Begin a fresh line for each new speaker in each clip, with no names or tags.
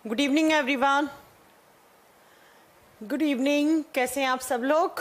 Good evening everyone. Good evening. कैसे हैं आप सब लोग?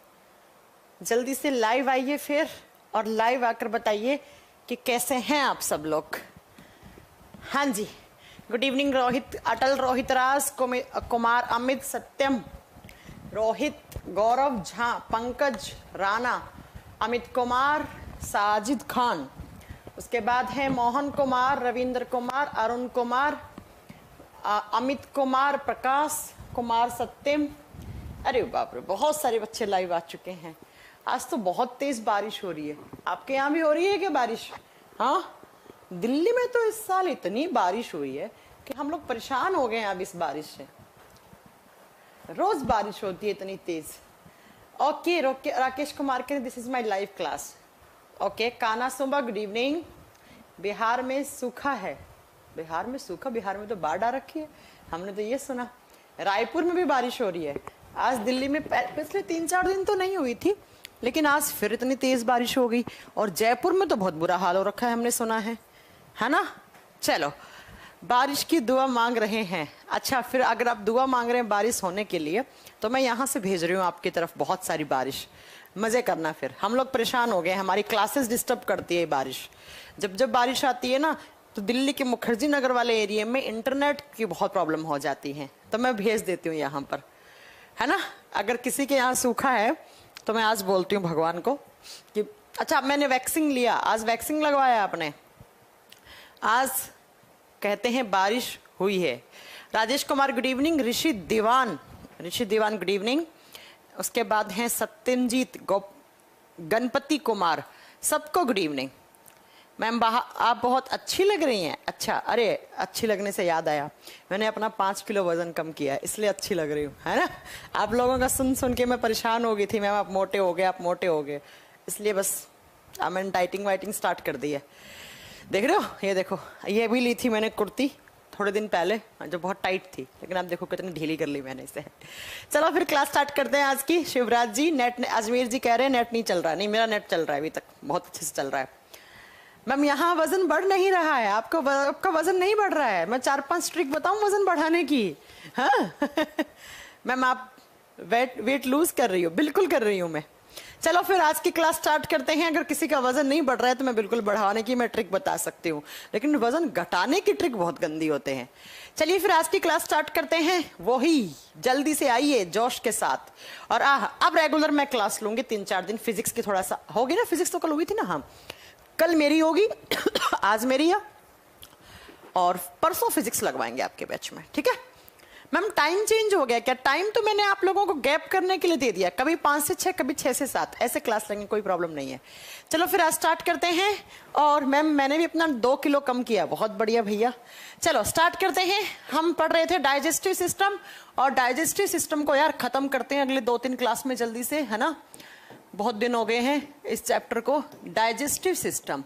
जल्दी से लाइव आइए फिर और लाइव आकर बताइए कि कैसे हैं आप सब लोग। हाँ जी, गुड इवनिंग। रोहित, अटल, रोहित राज, कुमार, अमित, सत्यम, रोहित, गौरव झा, पंकज राणा, अमित कुमार, साजिद खान, उसके बाद है मोहन कुमार, रविंद्र कुमार, अरुण कुमार, अमित कुमार, प्रकाश कुमार, सत्यम। अरे बाप रे, बहुत सारे बच्चे लाइव आ चुके हैं। आज तो बहुत तेज बारिश हो रही है। आपके यहाँ भी हो रही है क्या बारिश? हाँ, दिल्ली में तो इस साल इतनी बारिश हुई है कि हम लोग परेशान हो गए हैं अब इस बारिश से। रोज बारिश होती है इतनी तेज। ओके, राकेश कुमार के this is my live class. Okay, काना सुबह, गुड इवनिंग। बिहार में सूखा है। बिहार में सूखा? बिहार में तो बाढ़ आ रखी है, हमने तो ये सुना। रायपुर में भी बारिश हो रही है। आज दिल्ली में पिछले 3-4 दिन तो नहीं हुई थी, लेकिन आज फिर इतनी तेज बारिश हो गई। और जयपुर में तो बहुत बुरा हाल हो रखा है, हमने सुना है ना। चलो, बारिश की दुआ मांग रहे हैं। अच्छा, फिर अगर आप दुआ मांग रहे हैं बारिश होने के लिए, तो मैं यहाँ से भेज रही हूँ आपकी तरफ बहुत सारी बारिश। मजे करना। फिर हम लोग परेशान हो गए, हमारी क्लासेस डिस्टर्ब करती है बारिश। जब बारिश आती है ना, तो दिल्ली के मुखर्जी नगर वाले एरिया में इंटरनेट की बहुत प्रॉब्लम हो जाती है, तो मैं भेज देती हूँ यहाँ पर, है ना। अगर किसी के यहाँ सूखा है तो मैं आज बोलती हूँ भगवान को कि अच्छा, मैंने वैक्सीन लिया, आज वैक्सीन लगवाया आपने, आज कहते हैं बारिश हुई है। Rajesh Kumar, good evening. Rishi Diwan, good evening. उसके बाद हैं सत्यनजीत, गणपति कुमार, सबको गुड इवनिंग। मैम आप बहुत अच्छी लग रही हैं। अच्छा, अरे अच्छी लगने से याद आया, मैंने अपना 5 किलो वजन कम किया है, इसलिए अच्छी लग रही हूँ, है ना। आप लोगों का सुन के मैं परेशान हो गई थी, मैम आप मोटे हो गए, आप मोटे हो गए, इसलिए बस अब मैंने डाइटिंग वाइटिंग स्टार्ट कर दी है। देख रहे हो, ये देखो, ये भी ली थी मैंने कुर्ती थोड़े दिन पहले, जो बहुत टाइट थी, लेकिन आप देखो कितनी ढीली कर ली मैंने इसे। चलो फिर क्लास स्टार्ट करते हैं आज की। शिवराज जी, नेट, अजमेर जी कह रहे हैं नेट नहीं चल रहा। नहीं, मेरा नेट चल रहा है अभी तक, बहुत अच्छे से चल रहा है। मैम यहाँ वजन बढ़ नहीं रहा है, आपका वजन नहीं बढ़ रहा है। मैं 4-5 ट्रिक बताऊं वजन बढ़ाने की? हाँ मैम आप वेट लूज कर रही हो? बिल्कुल कर रही हूँ मैं। चलो फिर आज की क्लास स्टार्ट करते हैं। अगर किसी का वजन नहीं बढ़ रहा है तो मैं बिल्कुल बढ़ाने की मैं ट्रिक बता सकती हूँ, लेकिन वजन घटाने की ट्रिक बहुत गंदी होते हैं। चलिए फिर आज की क्लास स्टार्ट करते हैं। वही जल्दी से आइए जोश के साथ। और अब रेगुलर मैं क्लास लूंगी 3-4 दिन। फिजिक्स की थोड़ा सा होगी ना, फिजिक्स तो कल हुई थी ना। हाँ, कल मेरी होगी आज मेरी है, और परसों फिजिक्स लगवाएंगे आपके बैच में, ठीक है। मैम टाइम चेंज हो गया क्या? टाइम तो मैंने आप लोगों को गैप करने के लिए दे दिया, कभी 5 से 6, कभी 6 से 7, ऐसे क्लास लेंगे, कोई प्रॉब्लम नहीं है। चलो फिर आज स्टार्ट करते हैं। और मैम मैंने भी अपना 2 किलो कम किया, बहुत बढ़िया भैया। चलो स्टार्ट करते हैं। हम पढ़ रहे थे डाइजेस्टिव सिस्टम, और डाइजेस्टिव सिस्टम को यार खत्म करते हैं अगले 2-3 क्लास में जल्दी से, है ना। बहुत दिन हो गए हैं इस चैप्टर को। डाइजेस्टिव सिस्टम,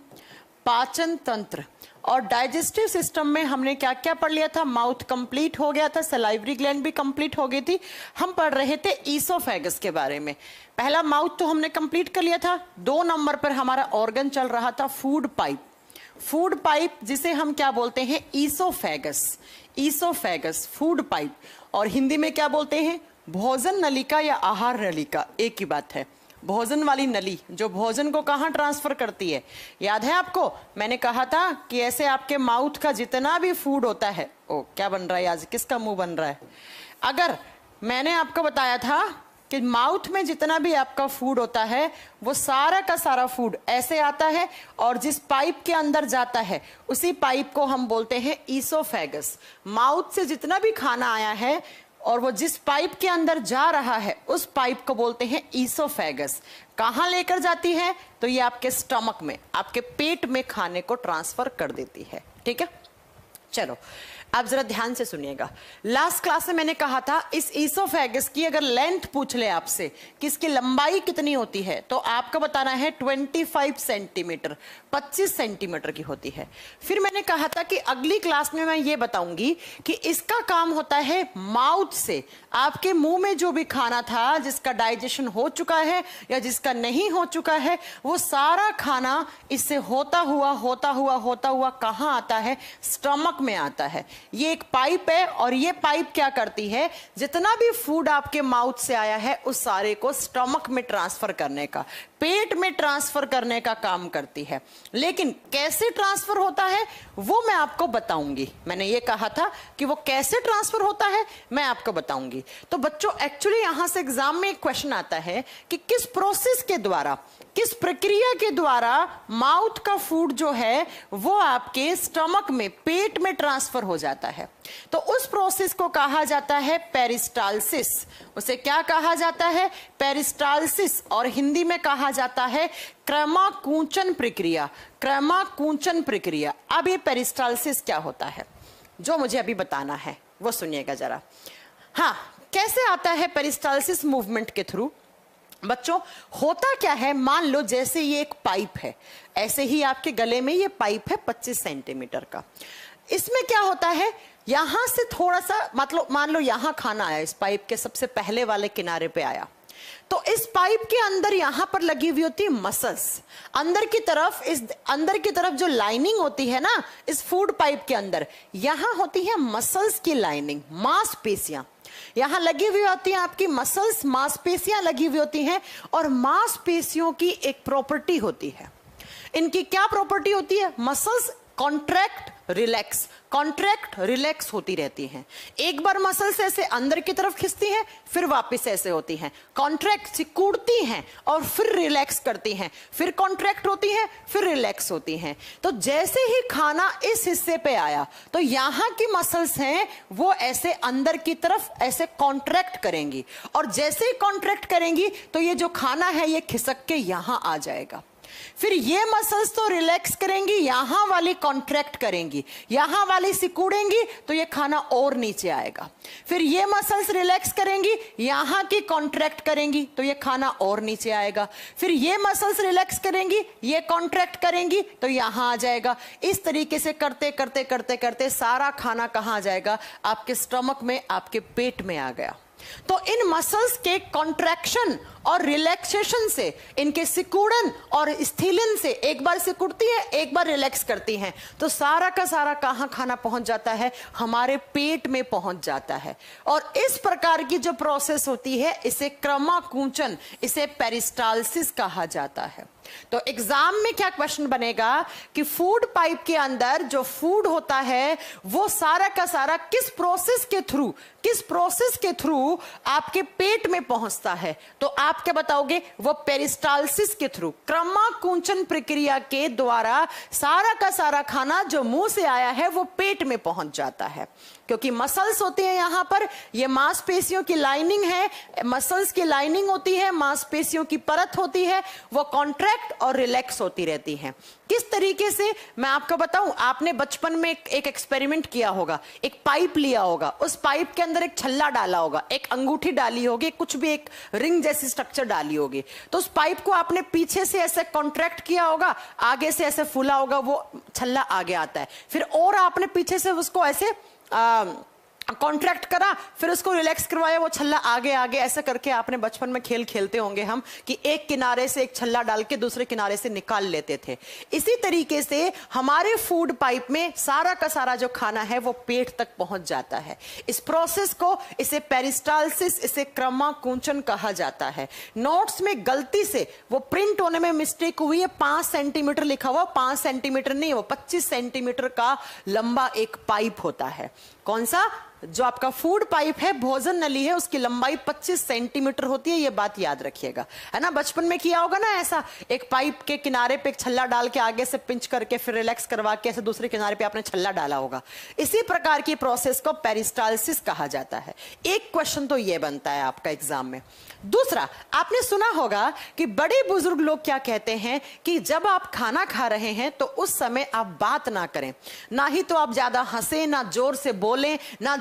पाचन तंत्र। और डाइजेस्टिव सिस्टम में हमने क्या क्या पढ़ लिया था? माउथ कंप्लीट हो गया था, सलाइवरी ग्लैंड भी कंप्लीट हो गई थी। हम पढ़ रहे थे ईसोफेगस के बारे में। पहला माउथ तो हमने कंप्लीट कर लिया था। 2 नंबर पर हमारा ऑर्गन चल रहा था फूड पाइप। फूड पाइप जिसे हम क्या बोलते हैं? ईसोफेगस। Oesophagus, food pipe. और हिंदी में क्या बोलते हैं? भोजन नलिका या आहार नलिका, एक ही बात है। भोजन वाली नली जो भोजन को कहाँ ट्रांसफर करती है, याद है आपको? मैंने कहा था कि ऐसे आपके माउथ का जितना भी फूड होता है, ओ क्या बन रहा है आज, किसका मुंह बन रहा है? अगर मैंने आपको बताया था कि माउथ में जितना भी आपका फूड होता है, वो सारा का सारा फूड ऐसे आता है, और जिस पाइप के अंदर जाता है उसी पाइप को हम बोलते हैं ईसोफेगस। माउथ से जितना भी खाना आया है और वो जिस पाइप के अंदर जा रहा है, उस पाइप को बोलते हैं ईसोफेगस। कहाँ लेकर जाती है? तो ये आपके स्टमक में, आपके पेट में खाने को ट्रांसफर कर देती है, ठीक है। चलो आप जरा ध्यान से सुनिएगा। लास्ट क्लास में मैंने कहा था इस ईसोफेगस की अगर लेंथ पूछ ले आपसे कि इसकी लंबाई कितनी होती है, तो आपको बताना है 25 सेंटीमीटर, 25 सेंटीमीटर की होती है। फिर मैंने कहा था कि अगली क्लास में मैं ये बताऊंगी कि इसका काम होता है माउथ से, आपके मुंह में जो भी खाना था जिसका डाइजेशन हो चुका है या जिसका नहीं हो चुका है, वो सारा खाना इससे होता हुआ कहाँ आता है? स्टमक में आता है। ये एक पाइप है और ये पाइप क्या करती है, जितना भी फूड आपके माउथ से आया है उस सारे को स्टमक में ट्रांसफर करने का, पेट में ट्रांसफर करने का काम करती है। लेकिन कैसे ट्रांसफर होता है वो मैं आपको बताऊंगी। मैंने ये कहा था कि वो कैसे ट्रांसफर होता है मैं आपको बताऊंगी। तो बच्चों एक्चुअली यहां से एग्जाम में एक क्वेश्चन आता है कि किस प्रोसेस के द्वारा, किस प्रक्रिया के द्वारा माउथ का फूड जो है वो आपके स्टमक में, पेट में ट्रांसफर हो जाता है। तो उस प्रोसेस को कहा जाता है पेरिस्टालसिस। उसे क्या कहा जाता है, पेरिस्टालसिस, और हिंदी में कहा जाता है क्रमाकुंचन प्रक्रिया। क्रमाकुंचन प्रक्रिया। अब ये पेरिस्टालसिस क्या होता है जो मुझे अभी बताना है वो सुनिएगा जरा। हाँ, कैसे आता है पेरिस्टालसिस मूवमेंट के थ्रू। बच्चों होता क्या है, मान लो जैसे ये एक पाइप है, ऐसे ही आपके गले में ये पाइप है 25 सेंटीमीटर का। इसमें क्या होता है, यहां से थोड़ा सा, मतलब मान लो यहां खाना आया, इस पाइप के सबसे पहले वाले किनारे पे आया, तो इस पाइप के अंदर यहां पर लगी हुई होती है मसल्स। अंदर की तरफ, इस अंदर की तरफ जो लाइनिंग होती है ना इस फूड पाइप के अंदर, यहां होती है मसल्स की लाइनिंग, मांसपेशियां यहां लगी हुई होती हैं, आपकी मसल्स, मांसपेशियां लगी हुई होती हैं। और मांसपेशियों की एक प्रॉपर्टी होती है, इनकी क्या प्रॉपर्टी होती है, muscles contract relax, contract relax होती रहती हैं। एक बार मसल्स ऐसे अंदर की तरफ खिंचती हैं, फिर वापस ऐसे होती हैं, कॉन्ट्रैक्ट सिकुड़ती हैं और फिर रिलैक्स करती हैं, फिर कॉन्ट्रैक्ट होती हैं, फिर रिलैक्स होती हैं। तो जैसे ही खाना इस हिस्से पे आया तो यहां की मसल्स हैं वो ऐसे अंदर की तरफ ऐसे कॉन्ट्रैक्ट करेंगी, और जैसे ही कॉन्ट्रैक्ट करेंगी तो ये जो खाना है ये खिसक के यहां आ जाएगा। फिर ये मसल्स तो रिलैक्स करेंगी, यहां वाली कॉन्ट्रैक्ट करेंगी, यहां वाली सिकुड़ेंगी तो ये खाना और नीचे आएगा। फिर ये मसल्स रिलैक्स करेंगी, यहां की कॉन्ट्रैक्ट करेंगी तो ये खाना और नीचे आएगा। फिर ये मसल्स रिलैक्स करेंगी, ये कॉन्ट्रैक्ट करेंगी तो यहां आ जाएगा। इस तरीके से करते करते करते करते सारा खाना कहां आ जाएगा, आपके स्टमक में, आपके पेट में आ गया। तो इन मसल्स के कॉन्ट्रैक्शन और रिलैक्सेशन से, इनके सिकुड़न और स्थिलन से, एक बार सिकुड़ती है एक बार रिलैक्स करती हैं, तो सारा का सारा कहां खाना पहुंच जाता है, हमारे पेट में पहुंच जाता है। और इस प्रकार की जो प्रोसेस होती है इसे क्रमाकुंचन, इसे पेरिस्टालसिस कहा जाता है। तो एग्जाम में क्या क्वेश्चन बनेगा कि फूड पाइप के अंदर जो फूड होता है वो सारा का सारा किस प्रोसेस के थ्रू आपके पेट में पहुंचता है, तो आप क्या बताओगे, वो पेरिस्टालसिस के थ्रू, क्रमाकुंचन प्रक्रिया के द्वारा सारा का सारा खाना जो मुंह से आया है वो पेट में पहुंच जाता है। क्योंकि मसल्स होती है यहां पर, ये मांसपेशियों की लाइनिंग है, मसल्स की लाइनिंग होती है, मांसपेशियों की परत होती है, वो कॉन्ट्रैक्ट और रिलैक्स होती रहती हैं। किस तरीके से मैं आपको बताऊं, आपने बचपन में एक एक्सपेरिमेंट किया होगा, एक पाइप लिया होगा, उस पाइप के अंदर एक छल्ला डाला होगा, एक अंगूठी डाली होगी, कुछ भी एक रिंग जैसी स्ट्रक्चर डाली होगी, तो उस पाइप को आपने पीछे से ऐसे कॉन्ट्रैक्ट किया होगा, आगे से ऐसे फूला होगा, वो छल्ला आगे आता है, फिर और आपने पीछे से उसको ऐसे कॉन्ट्रैक्ट करा, फिर उसको रिलैक्स करवाया, वो छल्ला आगे आगे, ऐसा करके आपने बचपन में खेल खेलते होंगे हम, कि एक किनारे से एक छल्ला डाल के दूसरे किनारे से निकाल लेते थे। इसी तरीके से हमारे फूड पाइप में सारा का सारा जो खाना है वो पेट तक पहुंच जाता है। इस प्रोसेस को, इसे पेरिस्टालसिस, इसे क्रमाकुंचन कहा जाता है। नोट्स में गलती से वो प्रिंट होने में मिस्टेक हुई है, 5 सेंटीमीटर लिखा हुआ, 5 सेंटीमीटर नहीं, वो 25 सेंटीमीटर का लंबा एक पाइप होता है। कौन सा, जो आपका फूड पाइप है, भोजन नली है, उसकी लंबाई 25 सेंटीमीटर होती है, ये बात याद रखिएगा, है ना। बचपन में किया होगा ना ऐसा, एक पाइप के किनारे पे एक छल्ला डाल के आगे से पिंच करके फिर रिलैक्स करवा के ऐसे दूसरे किनारे पे आपने छल्ला डाला होगा। इसी प्रकार की प्रोसेस को पेरिस्टालसिस कहा जाता है। एक क्वेश्चन तो ये बनता है आपका एग्जाम में। दूसरा, आपने सुना होगा कि बड़े बुजुर्ग लोग क्या कहते हैं कि जब आप खाना खा रहे हैं तो उस समय आप बात ना करें, ना ही तो आप ज्यादा हंसे, ना जोर से बोलें, ना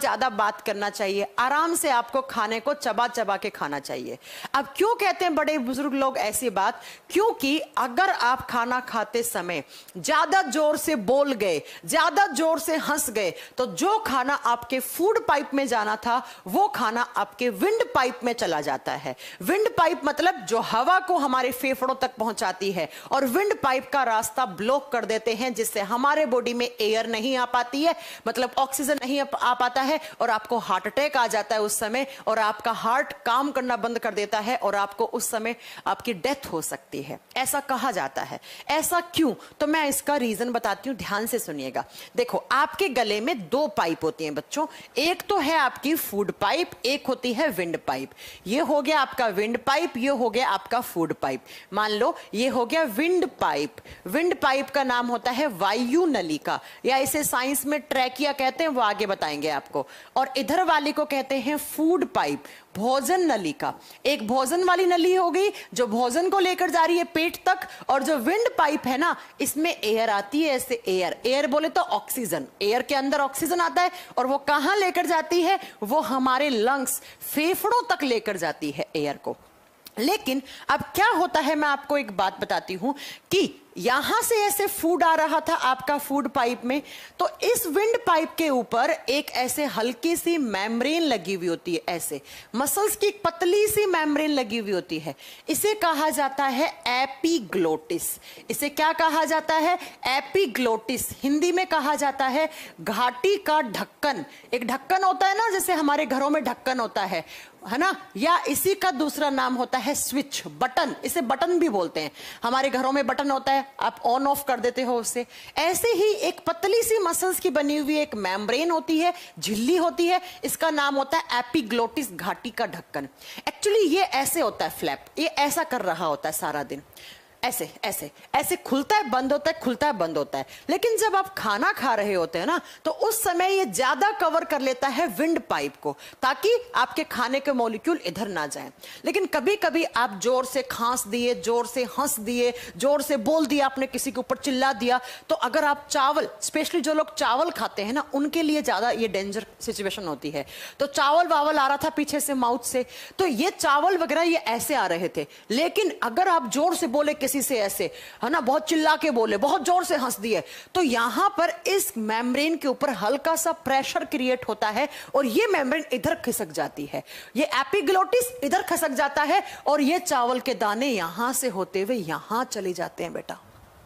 ज्यादा बात करना चाहिए, आराम से आपको खाने को चबा चबा के खाना चाहिए। अब क्यों कहते हैं बड़े बुजुर्ग लोग ऐसी बात? क्योंकि अगर आप खाना खाते समय ज्यादा जोर से बोल गए, ज्यादा जोर से हंस गए, तो जो खाना आपके फूड पाइप में जाना था वो खाना आपके विंड पाइप में चला जाता है। विंड पाइप मतलब जो हवा को हमारे फेफड़ों तक पहुंचाती है, और विंड पाइप का रास्ता ब्लॉक कर देते हैं, जिससे हमारे बॉडी में एयर नहीं आ पाती है, मतलब ऑक्सीजन नहीं आ पाता है, और आपको हार्ट अटैक आ जाता है उस समय, और आपका हार्ट काम करना बंद कर देता है, और आपको उस समय आपकी डेथ हो सकती है, ऐसा कहा जाता है। ऐसा क्यों? तो मैं इसका रीजन बताती हूं, ध्यान से सुनिएगा। देखो, आपके गले में दो पाइप होती हैं बच्चों, एक तो है आपकी फूड पाइप, एक होती है विंड पाइप। ये हो गया आपका विंड पाइप, ये हो गया आपका फूड पाइप। मान लो ये हो गया विंड पाइप। विंड पाइप का नाम होता है वायु नलिका, या इसे साइंस में ट्रैकिया कहते हैं, वो आगे बताएंगे आपको। और इधर वाली को कहते हैं फूड पाइप, भोजन नलिका। एक भोजन वाली नली हो गई जो भोजन को लेकर जा रही है पेट तक, और जो विंड पाइप है ना, इसमें एयर आती है, ऐसे एयर बोले तो ऑक्सीजन, एयर के अंदर ऑक्सीजन आता है, और वो कहां लेकर जाती है? वो हमारे लंग्स, फेफड़ों तक लेकर जाती है एयर को। लेकिन अब क्या होता है, मैं आपको एक बात बताती हूं कि यहां से ऐसे फूड आ रहा था आपका फूड पाइप में, तो इस विंड पाइप के ऊपर एक ऐसे हल्की सी मेम्ब्रेन लगी हुई होती है, ऐसे मसल्स की एक पतली सी मेम्ब्रेन लगी हुई होती है। इसे कहा जाता है एपिग्लोटिस। इसे क्या कहा जाता है? एपिग्लोटिस। हिंदी में कहा जाता है घाटी का ढक्कन। एक ढक्कन होता है ना, जैसे हमारे घरों में ढक्कन होता है ना, या इसी का दूसरा नाम होता है स्विच, बटन। इसे बटन भी बोलते हैं। हमारे घरों में बटन होता है, आप ऑन ऑफ कर देते हो उससे। ऐसे ही एक पतली सी मसल्स की बनी हुई एक मेम्ब्रेन होती है, झिल्ली होती है, इसका नाम होता है एपिग्लोटिस, घाटी का ढक्कन। एक्चुअली ये ऐसे होता है फ्लैप, ये ऐसा कर रहा होता है सारा दिन, ऐसे ऐसे ऐसे खुलता है बंद होता है, खुलता है बंद होता है। लेकिन जब आप खाना खा रहे होते हैं ना, तो उस समय ये ज्यादा कवर कर लेता है विंड पाइप को, ताकि आपके खाने के मॉलिक्यूल इधर ना जाएं। लेकिन कभी कभी आप जोर से खांस दिए, जोर से हंस दिए, जोर से बोल दिया, आपने किसी के ऊपर चिल्ला दिया, तो अगर आप चावल, स्पेशली जो लोग चावल खाते हैं ना, उनके लिए ज्यादा ये डेंजर सिचुएशन होती है। तो चावल वावल आ रहा था पीछे से माउथ से, तो ये चावल वगैरह ये ऐसे आ रहे थे। लेकिन अगर आप जोर से बोले किसी से, ऐसे है ना, बहुत चिल्ला के बोले, बहुत जोर से हंस दिए, तो यहां पर इस मेम्ब्रेन के ऊपर हल्का सा प्रेशर क्रिएट होता है, और ये मेम्ब्रेन इधर खिसक जाती है, ये एपिग्लोटिस इधर खिसक जाता है, और ये चावल के दाने यहां से होते हुए यहां चले जाते हैं बेटा।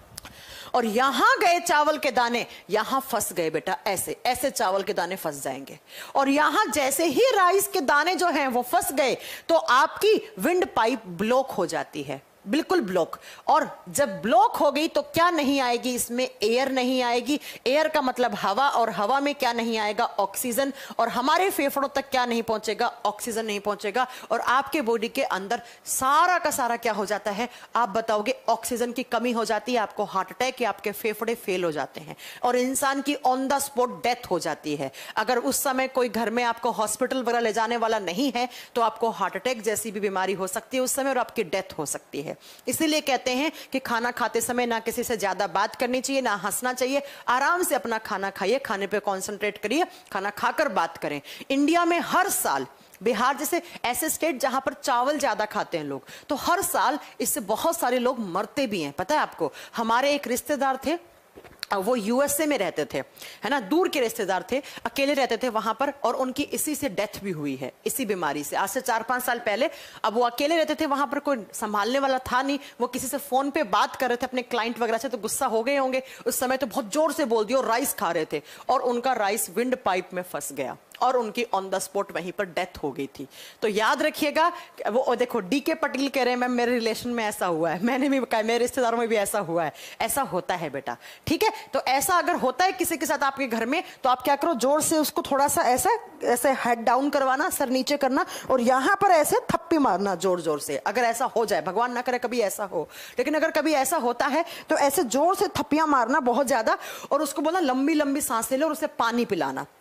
और यहां गए चावल के दाने, यहां फंस गए बेटा, ऐसे ऐसे चावल के दाने फंस जाएंगे। और यहां जैसे ही राइस के दाने जो हैं वो फंस गए, तो आपकी विंड पाइप ब्लॉक हो जाती है, बिल्कुल ब्लॉक। और जब ब्लॉक हो गई तो क्या नहीं आएगी इसमें? एयर नहीं आएगी। एयर का मतलब हवा, और हवा में क्या नहीं आएगा? ऑक्सीजन। और हमारे फेफड़ों तक क्या नहीं पहुंचेगा? ऑक्सीजन नहीं पहुंचेगा। और आपके बॉडी के अंदर सारा का सारा क्या हो जाता है? आप बताओगे, ऑक्सीजन की कमी हो जाती है, आपको हार्ट अटैक या आपके फेफड़े फेल हो जाते हैं, और इंसान की ऑन द स्पॉट डेथ हो जाती है। अगर उस समय कोई घर में आपको हॉस्पिटल वगैरह ले जाने वाला नहीं है, तो आपको हार्ट अटैक जैसी भी बीमारी हो सकती है उस समय, और आपकी डेथ हो सकती है। इसीलिए कहते हैं कि खाना खाते समय ना किसी से ज्यादा बात करनी चाहिए, ना हंसना चाहिए, आराम से अपना खाना खाइए, खाने पे कंसंट्रेट करिए, खाना खाकर बात करें। इंडिया में हर साल, बिहार जैसे ऐसे स्टेट जहां पर चावल ज्यादा खाते हैं लोग, तो हर साल इससे बहुत सारे लोग मरते भी हैं। पता है आपको? हमारे एक रिश्तेदार थे, वो यूएसए में रहते थे, है ना, दूर के रिश्तेदार थे, अकेले रहते थे वहां पर, और उनकी इसी से डेथ भी हुई है, इसी बीमारी से, आज से 4-5 साल पहले। अब वो अकेले रहते थे वहां पर, कोई संभालने वाला था नहीं। वो किसी से फोन पे बात कर रहे थे अपने क्लाइंट वगैरह से, तो गुस्सा हो गए होंगे उस समय, तो बहुत जोर से बोल दिया, और राइस खा रहे थे, और उनका राइस विंड पाइप में फंस गया, और उनकी ऑन द स्पॉट वहीं पर डेथ हो गई थी। तो याद रखिएगा। वो देखो, डीके पटेल कह रहे हैं मैम मेरे रिलेशन में ऐसा हुआ है, मैंने भी कहा मेरे रिश्तेदारों में भी ऐसा हुआ है। ऐसा होता है बेटा, ठीक है? तो ऐसा अगर होता है किसी के साथ आपके घर में, तो आप क्या करो, जोर से उसको थोड़ा सा ऐसा ऐसे हेड डाउन करवाना, सर नीचे करना, और यहां पर ऐसे थप्पी मारना जोर जोर से। अगर ऐसा हो जाए, भगवान ना करे कभी ऐसा हो, लेकिन अगर कभी ऐसा होता है तो ऐसे जोर से थप्पियां मारना बहुत ज्यादा, और उसको बोलना लंबी लंबी सांसें ले, और उसे पानी पिलाना।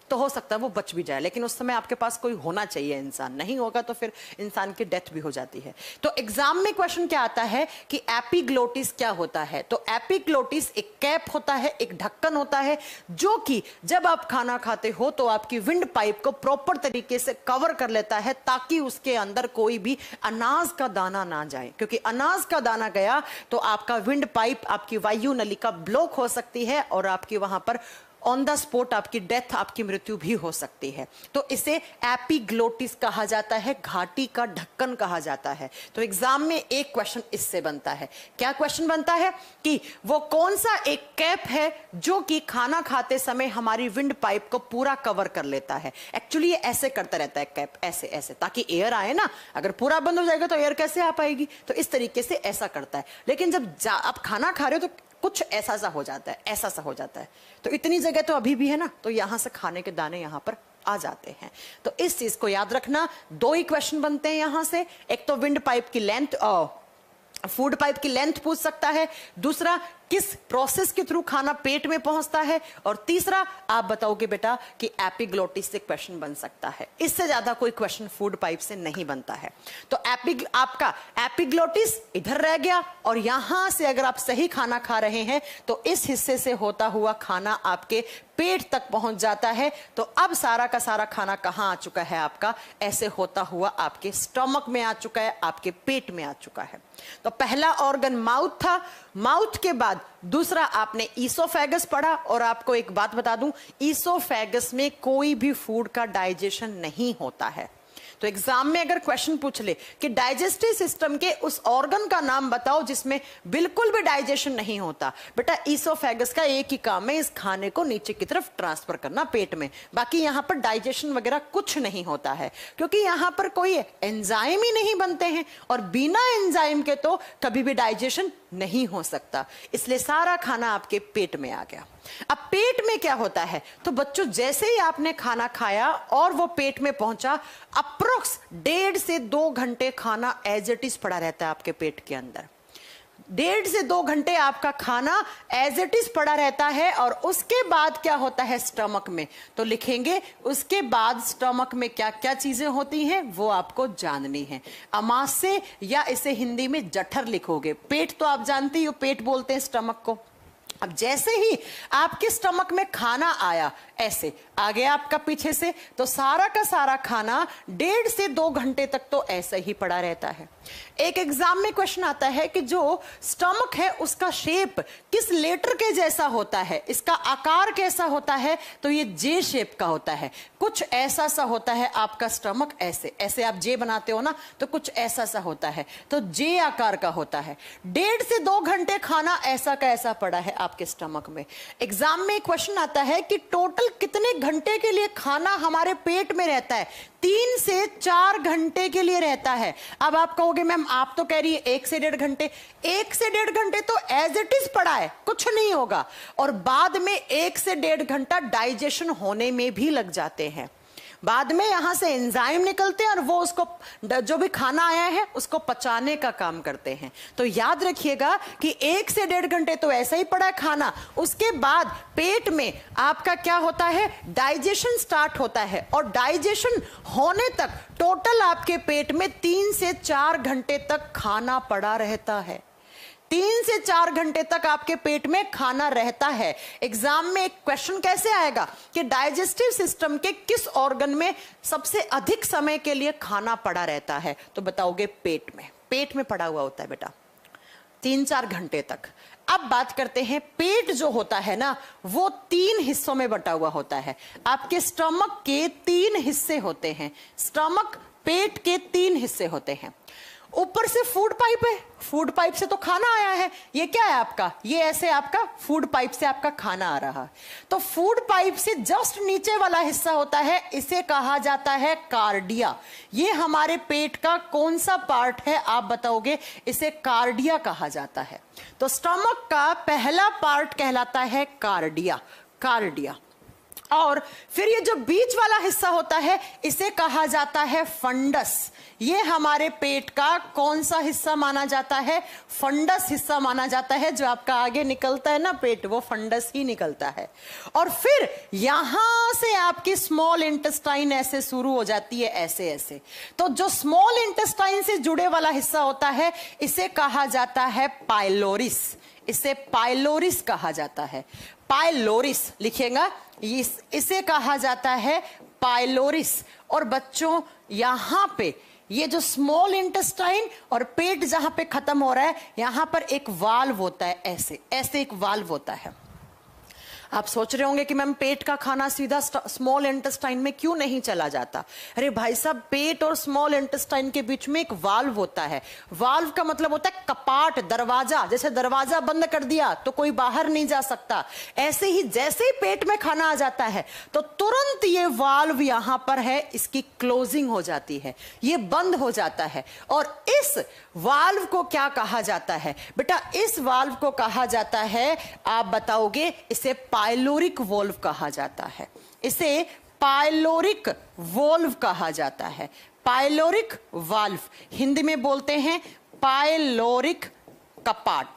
तो हो सकता है वो बच भी जाए, लेकिन उस समय आपके पास कोई होना चाहिए इंसान, नहीं होगा तो फिर इंसान की डेथ भी हो जाती है। तो एग्जाम में क्वेश्चन क्या आता है कि एपिग्लोटिस क्या होता है। तो एपिग्लोटिस एक कैप होता है, एक ढक्कन होता है, जो कि जब आप खाना खाते हो तो आपकी विंड पाइप को प्रॉपर तरीके से कवर कर लेता है, ताकि उसके अंदर कोई भी अनाज का दाना ना जाए, क्योंकि अनाज का दाना गया तो आपका विंड पाइप, आपकी वायु नलिका ब्लॉक हो सकती है और आपकी वहां पर ऑन द स्पॉट आपकी डेथ, आपकी मृत्यु भी हो सकती है। तो इसे एपिग्लोटिस कहा जाता है, घाटी का ढक्कन कहा जाता है। तो एग्जाम में एक क्वेश्चन इससे बनता है। क्या क्वेश्चन बनता है कि वो कौन सा एक कैप है जो कि खाना खाते समय हमारी विंड पाइप को पूरा कवर कर लेता है। एक्चुअली ये ऐसे करता रहता है कैप, ऐसे ऐसे, ताकि एयर आए ना। अगर पूरा बंद हो जाएगा तो एयर कैसे आ पाएगी, तो इस तरीके से ऐसा करता है। लेकिन जब आप खाना खा रहे हो तो कुछ ऐसा सा हो जाता है, ऐसा सा हो जाता है। तो इतनी जगह तो अभी भी है ना, तो यहां से खाने के दाने यहां पर आ जाते हैं। तो इस चीज को याद रखना। दो ही क्वेश्चन बनते हैं यहां से, एक तो विंड पाइप की लेंथ, फूड पाइप की लेंथ पूछ सकता है, दूसरा किस प्रोसेस के थ्रू खाना पेट में पहुंचता है, और तीसरा आप बताओगे बेटा कि एपिग्लोटिस से क्वेश्चन बन सकता है। इससे ज्यादा कोई क्वेश्चन फूड पाइप से नहीं बनता है। तो आपका एपिग्लोटिस इधर रह गया, और यहां से अगर आप सही खाना खा रहे हैं तो इस हिस्से से होता हुआ खाना आपके पेट तक पहुंच जाता है। तो अब सारा का सारा खाना कहां आ चुका है आपका, ऐसे होता हुआ आपके स्टमक में आ चुका है, आपके पेट में आ चुका है। तो पहला ऑर्गन माउथ था, माउथ के बाद दूसरा आपने ईसोफेगस पढ़ा। और आपको एक बात बता दूं, ईसोफेगस में कोई भी फूड का डाइजेशन नहीं होता है। तो एग्जाम में अगर क्वेश्चन पूछ ले कि डाइजेस्टिव सिस्टम के उस ऑर्गन का नाम बताओ जिसमें बिल्कुल भी डाइजेशन नहीं होता, बेटा ईसोफेगस का एक ही काम है, इस खाने को नीचे की तरफ ट्रांसफर करना पेट में। बाकी यहां पर डाइजेशन वगैरह कुछ नहीं होता है, क्योंकि यहां पर कोई एंजाइम ही नहीं बनते हैं, और बिना एंजाइम के तो कभी भी डाइजेशन नहीं हो सकता। इसलिए सारा खाना आपके पेट में आ गया। अब पेट में क्या होता है, तो बच्चों जैसे ही आपने खाना खाया और वो पेट में पहुंचा, अप्रोक्स 1.5 से 2 घंटे खाना एज इट इज पड़ा रहता है आपके पेट के अंदर। 1.5 से 2 घंटे आपका खाना एज इट इज पड़ा रहता है। और उसके बाद क्या होता है स्टमक में, तो लिखेंगे उसके बाद स्टमक में क्या क्या चीजें होती हैं वो आपको जाननी है। अमाशय, या इसे हिंदी में जठर लिखोगे। पेट तो आप जानती हो, पेट बोलते हैं स्टमक को। अब जैसे ही आपके स्टमक में खाना आया, ऐसे आ गया आपका पीछे से, तो सारा का सारा खाना 1.5 से 2 घंटे तक तो ऐसे ही पड़ा रहता है। एक एग्जाम में क्वेश्चन आता है कि जो स्टमक है उसका शेप किस लेटर के जैसा होता है, इसका आकार कैसा होता है, तो ये जे शेप का होता है। कुछ ऐसा सा होता है आपका स्टमक, ऐसे ऐसे आप जे बनाते हो ना, तो कुछ ऐसा सा होता है, तो जे आकार का होता है। 1.5 से 2 घंटे खाना ऐसा का ऐसा पड़ा है आपके स्टमक में। एग्जाम में क्वेश्चन आता है कि टोटल कितने घंटे के लिए खाना हमारे पेट में रहता है, 3 से 4 घंटे के लिए रहता है। अब आप कहोगे मैम आप तो कह रही है 1 से 1.5 घंटे, 1 से 1.5 घंटे तो एज इट इज पड़ा है, कुछ नहीं होगा। और बाद में 1 से 1.5 घंटा डाइजेशन होने में भी लग जाते हैं। बाद में यहां से एंजाइम निकलते हैं और वो उसको, जो भी खाना आया है उसको पचाने का काम करते हैं। तो याद रखिएगा कि 1 से 1.5 घंटे तो ऐसा ही पड़ा है खाना। उसके बाद पेट में आपका क्या होता है, डाइजेशन स्टार्ट होता है, और डाइजेशन होने तक टोटल आपके पेट में 3 से 4 घंटे तक खाना पड़ा रहता है। 3 से 4 घंटे तक आपके पेट में खाना रहता है। एग्जाम में एक क्वेश्चन कैसे आएगा कि डाइजेस्टिव सिस्टम के किस ऑर्गन में सबसे अधिक समय के लिए खाना पड़ा रहता है, तो बताओगे पेट में। पेट में पड़ा हुआ होता है बेटा 3-4 घंटे तक। अब बात करते हैं, पेट जो होता है ना वो 3 हिस्सों में बटा हुआ होता है। आपके स्टमक के 3 हिस्से होते हैं, स्टमक पेट के 3 हिस्से होते हैं। ऊपर से फूड पाइप है, फूड पाइप से तो खाना आया है, ये क्या है आपका, ये ऐसे आपका फूड पाइप से आपका खाना आ रहा है। तो फूड पाइप से जस्ट नीचे वाला हिस्सा होता है, इसे कहा जाता है कार्डिया। ये हमारे पेट का कौन सा पार्ट है आप बताओगे, इसे कार्डिया कहा जाता है। तो स्टमक का पहला पार्ट कहलाता है कार्डिया, कार्डिया। और फिर ये जो बीच वाला हिस्सा होता है इसे कहा जाता है फंडस। ये हमारे पेट का कौन सा हिस्सा माना जाता है? फंडस हिस्सा माना जाता है। जो आपका आगे निकलता है ना पेट, वो फंडस ही निकलता है। और फिर यहां से आपकी स्मॉल इंटेस्टाइन ऐसे शुरू हो जाती है, ऐसे ऐसे। तो जो स्मॉल इंटेस्टाइन से जुड़े वाला हिस्सा होता है इसे कहा जाता है पाइलोरिस। इसे पाइलोरिस कहा जाता है। पाइलोरिस लिखिएगा, इसे कहा जाता है पाइलोरिस। और बच्चों यहां पे ये जो स्मॉल इंटेस्टाइन और पेट जहां पे खत्म हो रहा है, यहां पर एक वाल्व होता है, ऐसे ऐसे एक वाल्व होता है। आप सोच रहे होंगे कि मैम पेट का खाना सीधा स्मॉल इंटेस्टाइन में क्यों नहीं चला जाता? अरे भाई साहब, पेट और स्मॉल इंटेस्टाइन के बीच में एक वाल्व होता है। वाल्व का मतलब होता है कपाट, दरवाजा। जैसे दरवाजा बंद कर दिया तो कोई बाहर नहीं जा सकता, ऐसे ही जैसे ही पेट में खाना आ जाता है तो तुरंत ये वाल्व यहां पर है, इसकी क्लोजिंग हो जाती है, ये बंद हो जाता है। और इस वाल्व को क्या कहा जाता है बेटा? इस वाल्व को कहा जाता है, आप बताओगे, इसे पाइलोरिक वोल्व कहा जाता है। इसे पाइलोरिक वोल्व कहा जाता है। पाइलोरिक वाल्व, हिंदी में बोलते हैं पाइलोरिक कपाट।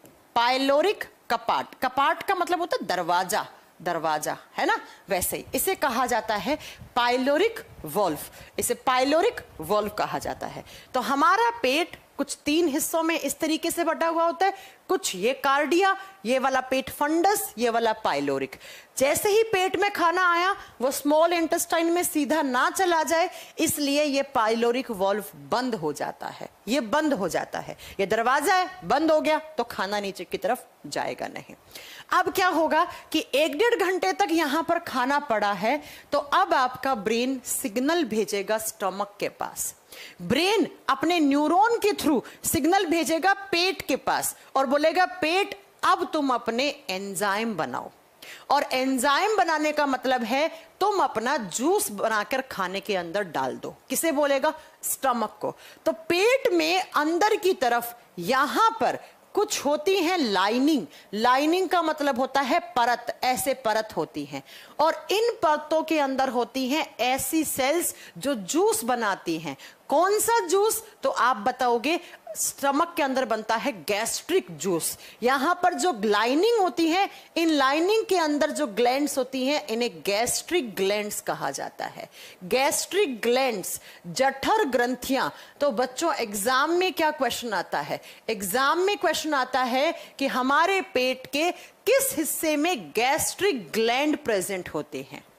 पाइलोरिक कपाट, कपाट का मतलब होता है दरवाजा, दरवाजा है ना, वैसे ही इसे कहा जाता है पाइलोरिक वोल्व। इसे पाइलोरिक वोल्व कहा जाता है। तो हमारा पेट कुछ 3 हिस्सों में इस तरीके से बटा हुआ होता है, कुछ ये कार्डिया, ये वाला पेट फंडस, ये वाला पाइलोरिक। जैसे ही पेट में खाना आया वो स्मॉल इंटेस्टाइन में सीधा ना चला जाए, इसलिए ये पाइलोरिक वॉल्व बंद हो जाता है, ये बंद हो जाता है। ये दरवाजा है, बंद हो गया तो खाना नीचे की तरफ जाएगा नहीं। अब क्या होगा कि 1-1.5 घंटे तक यहां पर खाना पड़ा है, तो अब आपका ब्रेन सिग्नल भेजेगा स्टमक के पास। ब्रेन अपने न्यूरॉन के थ्रू सिग्नल भेजेगा पेट के पास और बोलेगा पेट अब तुम अपने एंजाइम बनाओ। और एंजाइम बनाने का मतलब है तुम अपना जूस बनाकर खाने के अंदर डाल दो। किसे बोलेगा? स्टमक को। तो पेट में अंदर की तरफ यहां पर कुछ होती है लाइनिंग। लाइनिंग का मतलब होता है परत, ऐसे परत होती हैं। और इन परतों के अंदर होती हैं ऐसी सेल्स जो जूस बनाती हैं। कौन सा जूस? तो आप बताओगे स्टमक के अंदर बनता है गैस्ट्रिक जूस। यहां पर जो लाइनिंग होती है, इन लाइनिंग के अंदर जो ग्लैंड्स होती हैं, इन्हें गैस्ट्रिक ग्लैंड्स कहा जाता है। गैस्ट्रिक ग्लैंड्स, जठर ग्रंथियां। तो बच्चों एग्जाम में क्या क्वेश्चन आता है? एग्जाम में क्वेश्चन आता है कि हमारे पेट के किस हिस्से में गैस्ट्रिक ग्लैंड प्रेजेंट होते हैं।